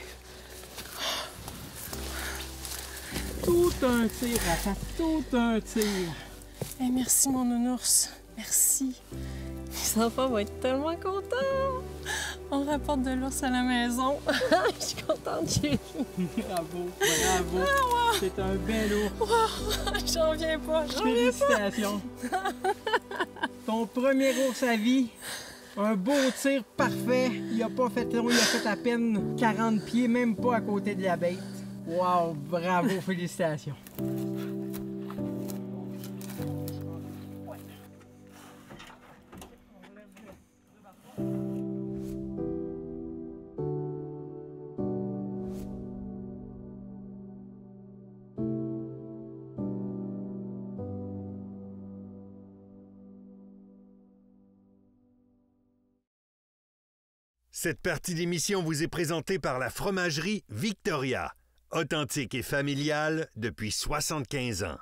Tout un tir, Raphaël, tout un tir! Hey, merci, mon nounours. Merci. Les enfants vont être tellement contents. On rapporte de l'ours à la maison. Je suis contente, chérie. Bravo, bravo. Ah, wow. C'est un bel ours. Wow. J'en reviens pas, j'en reviens pas. Félicitations. Ton premier ours à vie. Un beau tir parfait. Il a pas fait trop, il a fait à peine quarante pieds, même pas à côté de la bête. Wow, bravo, félicitations. Cette partie d'émission vous est présentée par la fromagerie Victoria, authentique et familiale depuis soixante-quinze ans.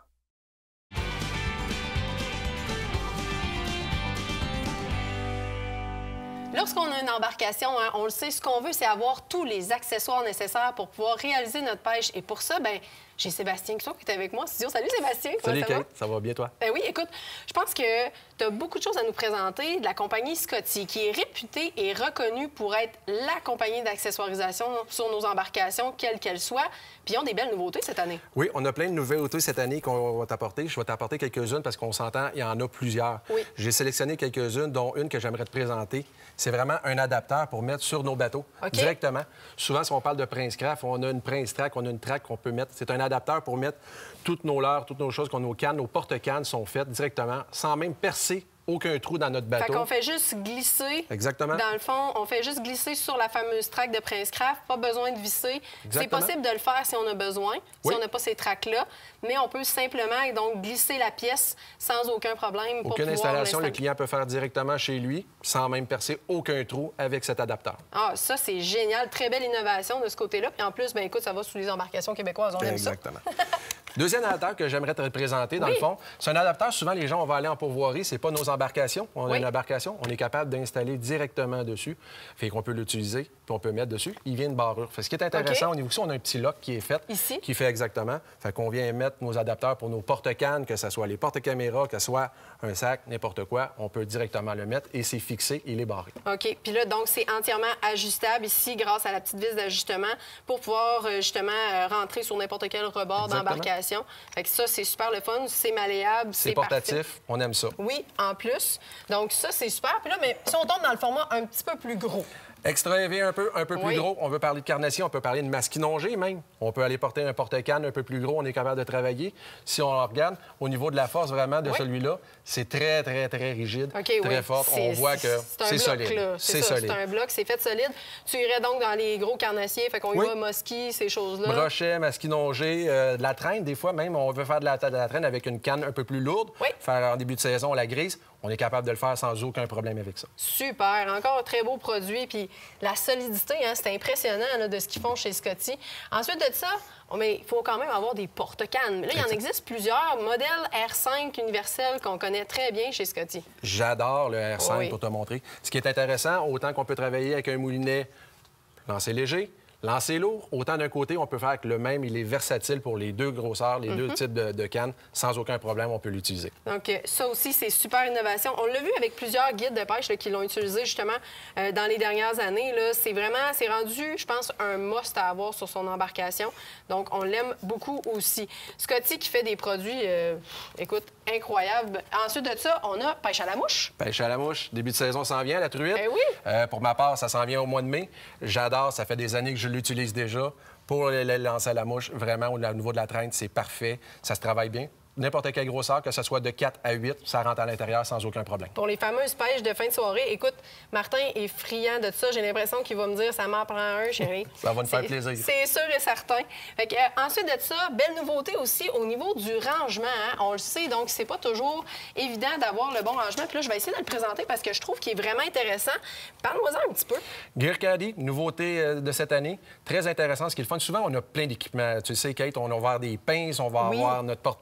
Lorsqu'on a une embarcation, hein, on le sait, ce qu'on veut, c'est avoir tous les accessoires nécessaires pour pouvoir réaliser notre pêche. Et pour ça, ben, j'ai Sébastien qui est avec moi en studio. Salut Sébastien, comment Salut ça Kate, va? ça va bien toi? Ben oui, écoute, je pense que tu as beaucoup de choses à nous présenter de la compagnie Scotty, qui est réputée et reconnue pour être la compagnie d'accessoirisation sur nos embarcations, quelles qu'elles soient. Puis ils ont des belles nouveautés cette année. Oui, on a plein de nouveautés cette année qu'on va t'apporter. Je vais t'apporter quelques-unes parce qu'on s'entend, il y en a plusieurs. Oui. J'ai sélectionné quelques-unes, dont une que j'aimerais te présenter. C'est vraiment un adapteur pour mettre sur nos bateaux OK. directement. Souvent, si on parle de Prince Craft, on a une Prince Track, on a une track qu'on peut mettre. C'est un adapteur pour mettre toutes nos leurres, toutes nos choses, qu'on nos cannes, nos porte-cannes sont faites directement, sans même percer aucun trou dans notre bateau. Fait qu'on fait juste glisser. Exactement. Dans le fond, on fait juste glisser sur la fameuse track de Prince Craft. Pas besoin de visser. C'est Exactement. possible de le faire si on a besoin, Oui. si on n'a pas ces tracks-là. Mais on peut simplement et donc glisser la pièce sans aucun problème pour Aucune pouvoir installation, le l'installer. client peut faire directement chez lui, sans même percer aucun trou avec cet adapteur. Ah, ça, c'est génial. Très belle innovation de ce côté-là. Puis en plus, ben écoute, ça va sous les embarcations québécoises. On aime ça. Exactement. Deuxième adapteur que j'aimerais te présenter, dans Oui. le fond, c'est un adapteur, souvent, les gens, on va aller en pourvoirie, c'est pas nos embarcations. On a Oui. une embarcation, on est capable d'installer directement dessus. Fait qu'on peut l'utiliser, puis on peut mettre dessus. Il vient de barrure. Fait ce qui est intéressant, OK. au niveau ici, on a un petit lock qui est fait. Ici? Qui fait exactement. Fait qu'on vient mettre nos adapteurs pour nos porte-cannes, que ce soit les porte-caméras, que ce soit un sac, n'importe quoi. On peut directement le mettre et c'est fixé, il est barré. OK. Puis là, donc, c'est entièrement ajustable ici grâce à la petite vis d'ajustement pour pouvoir euh, justement euh, rentrer sur n'importe quel rebord Exactement. d'embarcation. Fait que ça, c'est super le fun. C'est malléable. C'est parfait. portatif, on aime ça. Oui, en plus. Donc, ça, c'est super. Puis là, mais si on tombe dans le format un petit peu plus gros. Extra élevé un peu, un peu plus Oui. gros. On veut parler de carnassier, on peut parler de masquinongé même. On peut aller porter un porte-canne un peu plus gros, on est capable de travailler. Si on regarde, au niveau de la force vraiment de Oui. celui-là, c'est très, très, très rigide, OK, très oui. fort. On C'est- voit que c'est un c'est bloc, solide. là. C'est ça, solide. c'est un bloc, c'est fait solide. Tu irais donc dans les gros carnassiers, fait qu'on y Oui. va mosquis, ces choses-là. Brochet, masquinongé, euh, de la traîne, des fois même, on veut faire de la, de la traîne avec une canne un peu plus lourde. Oui. Faire en début de saison la grise, on est capable de le faire sans aucun problème avec ça. Super. Encore un très beau produit. Puis la solidité, hein, c'est impressionnant là, de ce qu'ils font chez Scotty. Ensuite de ça, oh, mais il faut quand même avoir des porte-cannes. Mais là, il en existe plusieurs modèles R cinq universels qu'on connaît très bien chez Scotty. J'adore le R cinq Oui. pour te montrer. Ce qui est intéressant, autant qu'on peut travailler avec un moulinet lancé léger, lancé lourd, autant d'un côté, on peut faire que le même, il est versatile pour les deux grosseurs, les deux types de, de cannes. Sans aucun problème, on peut l'utiliser. Donc, euh, ça aussi, c'est super innovation. On l'a vu avec plusieurs guides de pêche là, qui l'ont utilisé justement euh, dans les dernières années. Là. C'est vraiment, c'est rendu, je pense, un must à avoir sur son embarcation. Donc, on l'aime beaucoup aussi. Scotty qui fait des produits, euh, écoute, incroyables. Ensuite de ça, on a pêche à la mouche. Pêche à la mouche, début de saison s'en vient, la truite. Eh oui! Euh, pour ma part, ça s'en vient au mois de mai. J'adore, ça fait des années que je l'utilise déjà. Pour le, le lancer à la mouche, vraiment, au niveau de la traîne, c'est parfait. Ça se travaille bien. N'importe quelle grosseur, que ce soit de quatre à huit, ça rentre à l'intérieur sans aucun problème. Pour les fameuses pêches de fin de soirée, écoute, Martin est friand de ça. J'ai l'impression qu'il va me dire « ça m'en prend un, chérie ». Ça va nous faire C'est- plaisir. C'est sûr et certain. Fait que, euh, ensuite de ça, belle nouveauté aussi au niveau du rangement. hein. On le sait, donc c'est pas toujours évident d'avoir le bon rangement. Puis là, je vais essayer de le présenter parce que je trouve qu'il est vraiment intéressant. Parle-moi-en un petit peu. Gear Caddy, nouveauté euh, de cette année, très intéressant. Ce qui est le fun, souvent, on a plein d'équipements. Tu sais, Kate, on va avoir des pinces, on va Oui. avoir notre porte-verre,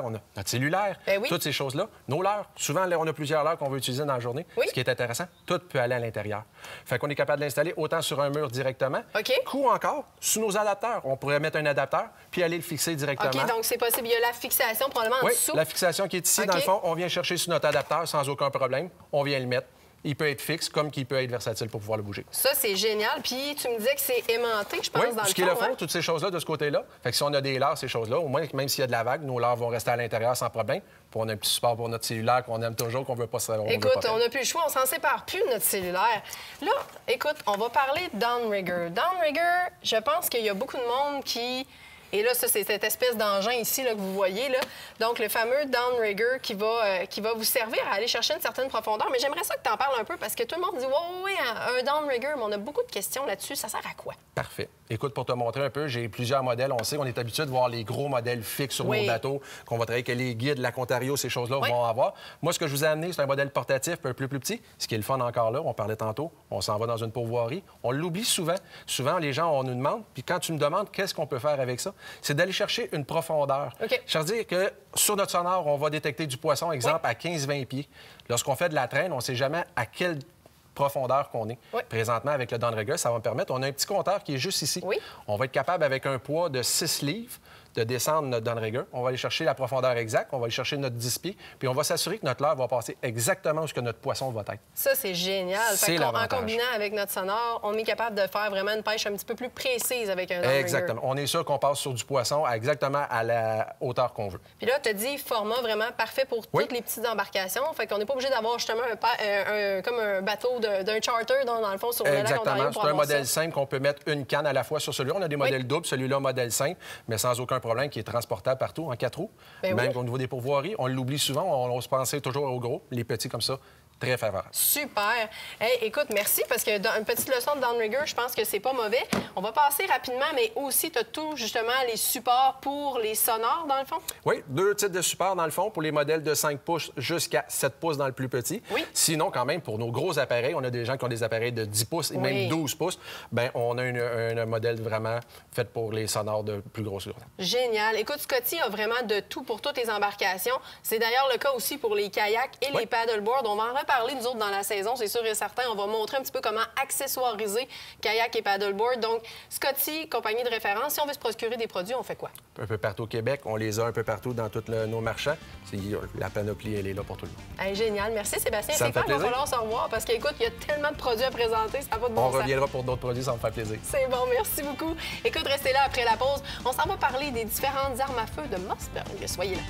on a notre cellulaire, ben oui. toutes ces choses-là. Nos leurres, souvent, là, on a plusieurs leurres qu'on veut utiliser dans la journée. Oui. Ce qui est intéressant, tout peut aller à l'intérieur. Fait qu'on est capable de l'installer autant sur un mur directement, OK. ou encore sous nos adapteurs. On pourrait mettre un adapteur puis aller le fixer directement. OK, donc c'est possible. Il y a la fixation probablement en oui, dessous. la fixation qui est ici, OK. dans le fond, on vient chercher sur notre adapteur sans aucun problème. On vient le mettre. Il peut être fixe comme qu'il peut être versatile pour pouvoir le bouger. Ça, c'est génial. Puis tu me disais que c'est aimanté, je pense, oui, dans le ce qui est fond. le fond, hein? toutes ces choses-là de ce côté-là. Fait que si on a des leurres, ces choses-là, au moins, même s'il y a de la vague, nos leurres vont rester à l'intérieur sans problème. Puis on a un petit support pour notre cellulaire qu'on aime toujours, qu'on veut pas se on Écoute, veut pas on n'a plus le choix, on s'en sépare plus de notre cellulaire. Là, écoute, on va parler de downrigger. Downrigger, je pense qu'il y a beaucoup de monde qui... Et là, ça, c'est cette espèce d'engin ici là, que vous voyez. Là. Donc, le fameux downrigger qui va, euh, qui va vous servir à aller chercher une certaine profondeur. Mais j'aimerais ça que tu en parles un peu parce que tout le monde dit « Oui, oui, un downrigger », mais on a beaucoup de questions là-dessus. Ça sert à quoi? Parfait. Écoute, pour te montrer un peu, j'ai plusieurs modèles. On sait qu'on est habitué de voir les gros modèles fixes sur oui. nos bateaux, qu'on va travailler que les guides, la Contario, ces choses-là oui. vont avoir. Moi, ce que je vous ai amené, c'est un modèle portatif un peu plus, plus petit. Ce qui est le fun encore là, on parlait tantôt, on s'en va dans une pourvoirie. On l'oublie souvent. Souvent, les gens, on nous demande, puis quand tu me demandes qu'est-ce qu'on peut faire avec ça, c'est d'aller chercher une profondeur. Okay. Je veux dire que sur notre sonore, on va détecter du poisson, exemple, oui. à quinze vingt pieds. Lorsqu'on fait de la traîne, on ne sait jamais à quelle profondeur qu'on est. Oui. Présentement, avec le downrigger, ça va me permettre... On a un petit compteur qui est juste ici. Oui. On va être capable, avec un poids de six livres, de descendre notre downrigger. On va aller chercher la profondeur exacte, on va aller chercher notre dix pieds, puis on va s'assurer que notre leurre va passer exactement où ce que notre poisson va être. Ça, c'est génial. C'est en combinant avec notre sonore, on est capable de faire vraiment une pêche un petit peu plus précise avec un downrigger. Exactement. On est sûr qu'on passe sur du poisson à exactement à la hauteur qu'on veut. Puis là, tu as dit format vraiment parfait pour oui. toutes les petites embarcations. Fait qu'on n'est pas obligé d'avoir justement un, un, un, comme un bateau d'un charter dans, dans le fond sur le lac Ontario. Exactement. C'est un modèle ça. simple qu'on peut mettre une canne à la fois sur celui-là. On a des modèles oui. doubles, celui-là modèle simple, mais sans aucun problème, qui est transportable partout, en quatre roues. Ben Même oui. au niveau des pourvoiries, on l'oublie souvent, on, on se pensait toujours aux gros, les petits comme ça. Très favorable. Super. Hey, écoute, merci, parce que dans une petite leçon de downrigger, je pense que c'est pas mauvais. On va passer rapidement, mais aussi, tu as tout, justement, les supports pour les sonores, dans le fond? Oui, deux types de supports, dans le fond, pour les modèles de cinq pouces jusqu'à sept pouces dans le plus petit. Oui. Sinon, quand même, pour nos gros appareils, on a des gens qui ont des appareils de dix pouces et oui. même douze pouces. Bien, on a une, un, un modèle vraiment fait pour les sonores de plus grosse durée. Génial. Écoute, Scotty a vraiment de tout pour toutes les embarcations. C'est d'ailleurs le cas aussi pour les kayaks et oui. les paddleboards. On va en parler, nous autres, dans la saison, c'est sûr et certain. On va montrer un petit peu comment accessoiriser kayak et paddleboard. Donc, Scotty, compagnie de référence, si on veut se procurer des produits, on fait quoi? Un peu partout au Québec. On les a un peu partout dans tous nos marchands. La panoplie, elle est là pour tout le monde. Hey, génial. Merci, Sébastien. Ça me fait plaisir. Il va falloir se revoir parce qu'écoute, il y a tellement de produits à présenter. Ça n'a pas de bon On sens. reviendra pour d'autres produits, ça me fait plaisir. C'est bon, merci beaucoup. Écoute, restez là après la pause. On s'en va parler des différentes armes à feu de Mossberg. Soyez là.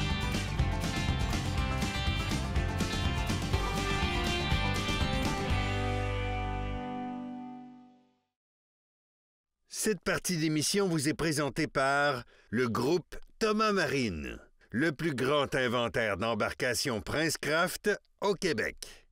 Cette partie d'émission vous est présentée par le groupe Thomas Marine, le plus grand inventaire d'embarcations Princecraft au Québec.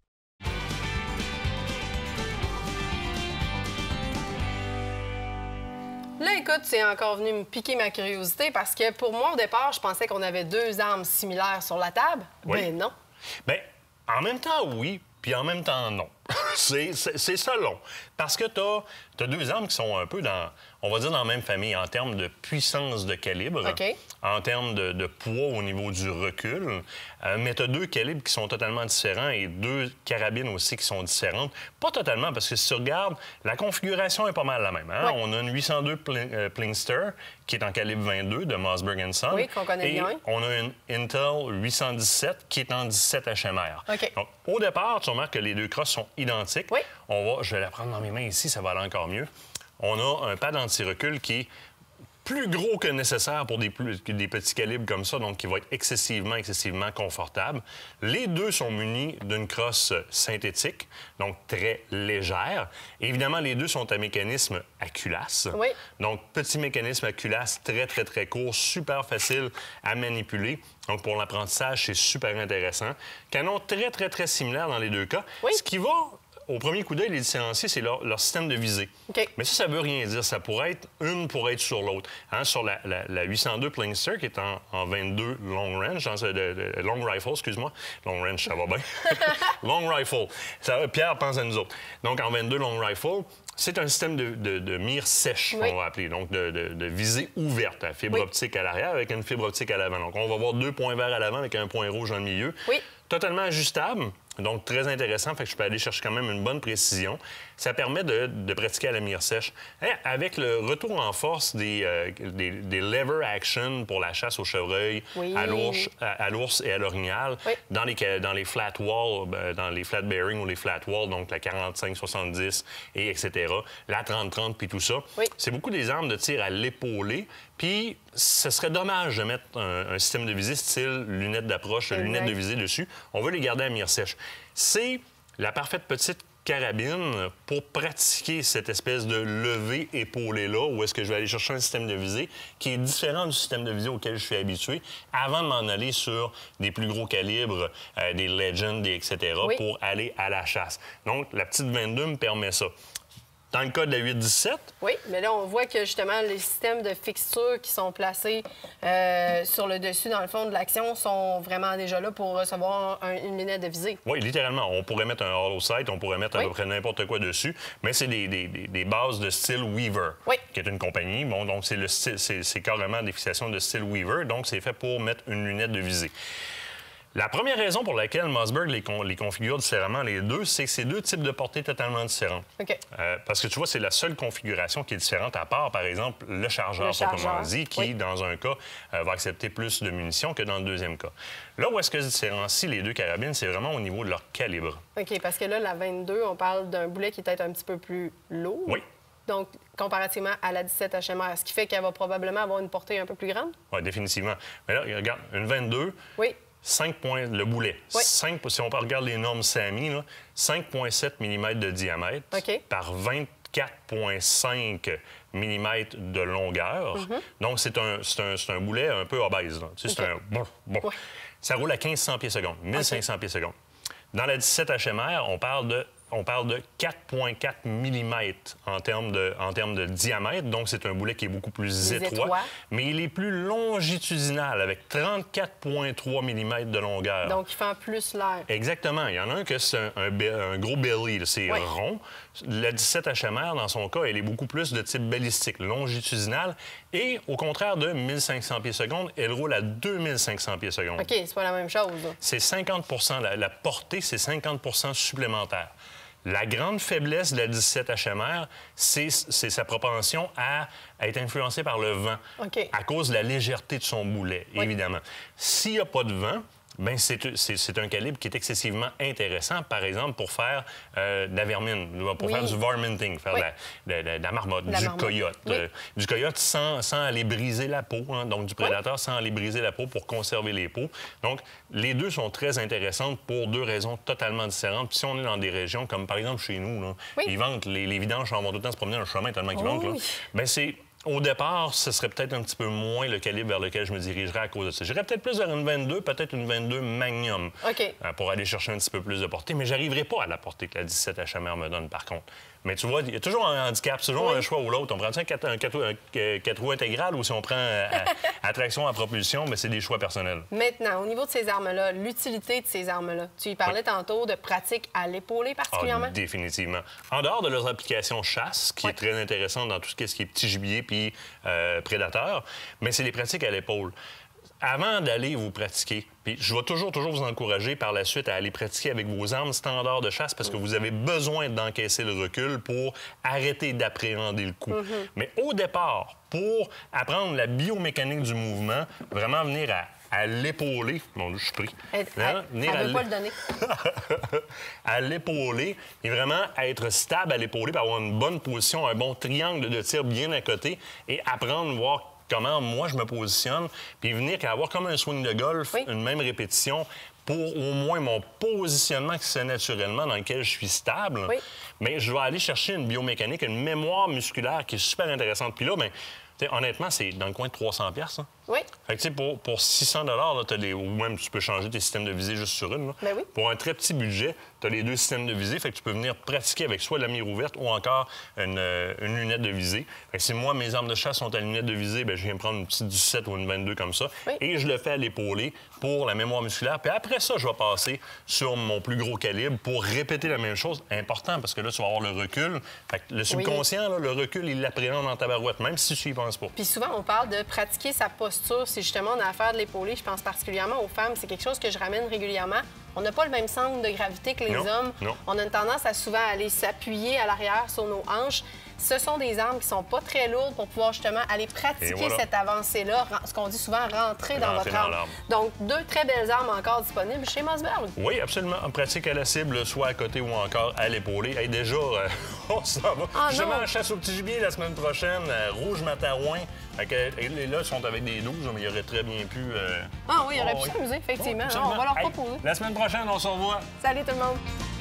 Là, écoute, c'est encore venu me piquer ma curiosité parce que pour moi, au départ, je pensais qu'on avait deux armes similaires sur la table. Oui. Mais non. Bien, en même temps, oui, puis en même temps, non. C'est ça long. Parce que tu as, as deux armes qui sont un peu dans, on va dire, dans la même famille en termes de puissance de calibre, okay. en termes de, de poids au niveau du recul. Euh, mais tu as deux calibres qui sont totalement différents et deux carabines aussi qui sont différentes. Pas totalement, parce que si tu regardes, la configuration est pas mal la même. Hein? Oui. On a une huit cent deux Pl euh, Plingster qui est en calibre vingt-deux de Mossberg and Son. Oui, qu'on connaît et bien. on a une Intel huit cent dix-sept qui est en dix-sept H M R. Okay. Donc, au départ, tu remarques que les deux crosses sont identiques. Oui. On va, je vais la prendre dans mes mains ici, ça va aller encore mieux. On a un pad anti-recul qui est plus gros que nécessaire pour des, plus, des petits calibres comme ça, donc qui va être excessivement, excessivement confortable. Les deux sont munis d'une crosse synthétique, donc très légère. Et évidemment, les deux sont à mécanisme à culasse. Oui. Donc, petit mécanisme à culasse, très, très, très court, super facile à manipuler. Donc, pour l'apprentissage, c'est super intéressant. Canon très, très, très similaire dans les deux cas. Oui. Ce qui va, au premier coup d'œil, les différencier, c'est leur, leur système de visée. Okay. Mais ça, ça veut rien dire. Ça pourrait être une pour être sur l'autre. Hein, sur la, la, la huit cent deux Plingster, qui est en, en vingt-deux long range, dans, de, de, long rifle, excuse-moi. Long range, ça va bien. Long rifle. Ça, Pierre pense à nous autres. Donc, en vingt-deux long rifle, C'est un système de, de, de mire sèche, Oui. on va appeler, donc de, de, de visée ouverte, à fibre Oui. optique à l'arrière avec une fibre optique à l'avant. Donc, on va avoir deux points verts à l'avant avec un point rouge dans le milieu. Oui. Totalement ajustable, donc très intéressant, fait que je peux aller chercher quand même une bonne précision. Ça permet de, de pratiquer à la mire sèche. Et avec le retour en force des, euh, des, des lever action pour la chasse au chevreuil, Oui. à l'ours à, à l'ours et à l'orignal, Oui. dans, les, dans les flat walls, ben, dans les flat bearing ou les flat walls, donc la quarante-cinq soixante-dix et etc., la trente trente puis tout ça, Oui. c'est beaucoup des armes de tir à l'épaulé. Puis, ce serait dommage de mettre un, un système de visée style lunettes d'approche, Exact. lunettes de visée dessus. On veut les garder à mire sèche. C'est la parfaite petite carabine pour pratiquer cette espèce de levée épaulée-là, où est-ce que je vais aller chercher un système de visée qui est différent du système de visée auquel je suis habitué, avant de m'en aller sur des plus gros calibres, euh, des Legends, des et cetera, Oui. pour aller à la chasse. Donc, la petite vingt-deux me permet ça. Dans le cas de la huit dix-sept, Oui, mais là, on voit que justement, les systèmes de fixture qui sont placés euh, sur le dessus, dans le fond de l'action, sont vraiment déjà là pour recevoir un- une lunette de visée. oui, littéralement. On pourrait mettre un hollow sight, on pourrait mettre à Oui. peu près n'importe quoi dessus, mais c'est des, des- des- des bases de style Weaver, Oui. qui est une compagnie. Bon, donc c'est le style- c'est c'est carrément des fixations de style Weaver, donc c'est fait pour mettre une lunette de visée. La première raison pour laquelle Mossberg les, con- les configure différemment, les deux, c'est que c'est deux types de portées totalement différents. OK. Euh, parce que tu vois, c'est la seule configuration qui est différente, à part, par exemple, le chargeur, Le chargeur, proprement dit, qui, oui. dans un cas, euh, va accepter plus de munitions que dans le deuxième cas. Là où est-ce que se différencie les deux carabines, c'est vraiment au niveau de leur calibre. OK, parce que là, la vingt-deux, on parle d'un boulet qui est peut-être un petit peu plus lourd. Oui. Donc, comparativement à la dix-sept H M R, ce qui fait qu'elle va probablement avoir une portée un peu plus grande. Oui, définitivement. Mais là, regarde, une vingt-deux, Oui. cinq points, le boulet. Oui. cinq, si on regarde les normes S A M I, là, cinq virgule sept millimètres de diamètre OK. par vingt-quatre virgule cinq millimètres de longueur. Mm-hmm. Donc, c'est un, c'est un, c'est un boulet un peu obèse. Là. Tu sais, c'est OK. un... Bon, bon. Ouais. Ça roule à mille cinq cents pieds secondes, mille cinq cents pieds secondes. Dans la dix-sept H M R, on parle de, on parle de quatre virgule quatre millimètres en termes de, en termes de diamètre. Donc, c'est un boulet qui est beaucoup plus Plus étroit. étroit. Mais il est plus longitudinal, avec trente-quatre virgule trois millimètres de longueur. Donc, il fait en plus l'air. Exactement. Il y en a un que c'est un, un be- un gros belly, là, c'est Oui. rond. La dix-sept H M R, dans son cas, elle est beaucoup plus de type balistique, longitudinal. Et au contraire de mille cinq cents pieds secondes, elle roule à deux mille cinq cents pieds secondes. OK, c'est pas la même chose. là. C'est cinquante la, la portée, c'est cinquante supplémentaire. La grande faiblesse de la dix-sept H M R, c'est c'est sa propension à, à être influencée par le vent, OK. à cause de la légèreté de son boulet, Oui. évidemment. S'il n'y a pas de vent, ben c'est c'est- c'est un calibre qui est excessivement intéressant, par exemple, pour faire euh, de la vermine, pour Oui. faire du varminting, faire Oui. de, la, de la- de la marmotte, La du marmotte. coyote. Oui. euh, du coyote sans, sans aller briser la peau, hein, donc du prédateur sans aller briser la peau pour conserver les peaux. Donc, les deux sont très intéressantes pour deux raisons totalement différentes. Puis si on est dans des régions comme, par exemple, chez nous, là, Oui. ils ventent, les, les vidanges en vont tout le temps se promener dans le chemin tellement qu'ils Oh ventent. là. oui. Ben, c'est... Au départ, ce serait peut-être un petit peu moins le calibre vers lequel je me dirigerais à cause de ça. J'irais peut-être plus vers une vingt-deux, peut-être une vingt-deux Magnum, OK. euh, pour aller chercher un petit peu plus de portée. Mais j'arriverai pas à la portée que la dix-sept H M R me donne, par contre. Mais tu vois, il y a toujours un handicap, c'est toujours Oui. un choix ou l'autre. On prend un quatre un quatre- un quatre roues intégral ou si on prend euh, à, à traction à propulsion, mais c'est des choix personnels. Maintenant, au niveau de ces armes-là, l'utilité de ces armes-là, tu y parlais tantôt de pratique à l'épaulé particulièrement? Ah, définitivement. En dehors de leurs applications chasse, qui Oui. est très intéressante dans tout ce qui est, ce qui est petit gibier puis euh, prédateur, mais c'est des pratiques à l'épaule. Avant d'aller vous pratiquer, puis je vais toujours, toujours vous encourager par la suite à aller pratiquer avec vos armes standards de chasse parce que vous avez besoin d'encaisser le recul pour arrêter d'appréhender le coup. Mais au départ, pour apprendre la biomécanique du mouvement, vraiment venir à, à l'épauler, bon, là, je suis pris. Elle Hein? ne Venir à veut pas l'é- le donner. à l'épauler et vraiment être stable à l'épauler pour avoir une bonne position, un bon triangle de tir bien à côté et apprendre à voir comment moi je me positionne, puis venir qu'à avoir comme un swing de golf, Oui. une même répétition pour au moins mon positionnement qui se fait naturellement, dans lequel je suis stable. Oui. Mais je vais aller chercher une biomécanique, une mémoire musculaire qui est super intéressante. Puis là, ben, tu sais, honnêtement, c'est dans le coin de trois cents piastres, ça. Oui. Fait que, tu sais, pour, pour six cents dollars, t'as des, ou même tu peux changer tes systèmes de visée juste sur une. Là. Ben oui. Pour un très petit budget, tu as les deux systèmes de visée. Fait que tu peux venir pratiquer avec soit la mire ouverte ou encore une, une lunette de visée. Fait que si moi, mes armes de chasse sont à lunette de visée, bien, je viens prendre une petite dix-sept ou une vingt-deux comme ça. Oui. Et je le fais à l'épaulé pour la mémoire musculaire. Puis après ça, je vais passer sur mon plus gros calibre pour répéter la même chose. Important parce que là, tu vas avoir le recul. Fait que le subconscient, là, le recul, il l'appréhende dans ta barouette, même si tu y penses pas. Puis souvent, on parle de pratiquer sa posture. Si justement on a affaire de l'épaulé, je pense particulièrement aux femmes, c'est quelque chose que je ramène régulièrement. On n'a pas le même centre de gravité que les non, hommes. Non. On a une tendance à souvent aller s'appuyer à l'arrière sur nos hanches. Ce sont des armes qui sont pas très lourdes pour pouvoir justement aller pratiquer voilà. cette avancée-là, ce qu'on dit souvent rentrer dans rentrer votre dans arme. Donc, deux très belles armes encore disponibles chez Mossberg. Oui, absolument. En pratique à la cible, soit à côté ou encore à l'épaulé. Hey, déjà, euh, on s'en va. Ah, justement, en chasse au petit gibier la semaine prochaine, euh, Rouge-Matawan. Et là, ils sont avec des douze, mais il aurait très bien pu... Euh... Ah oui, il aurait oh, pu oui. s'amuser, effectivement. Oh, on va leur hey, proposer. La semaine prochaine, on se revoit. Salut tout le monde.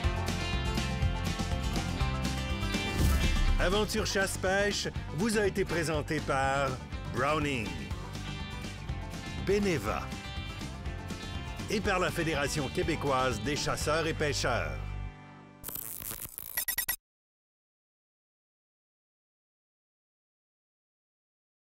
Aventure chasse-pêche vous a été présenté par Browning, Beneva et par la Fédération québécoise des chasseurs et pêcheurs.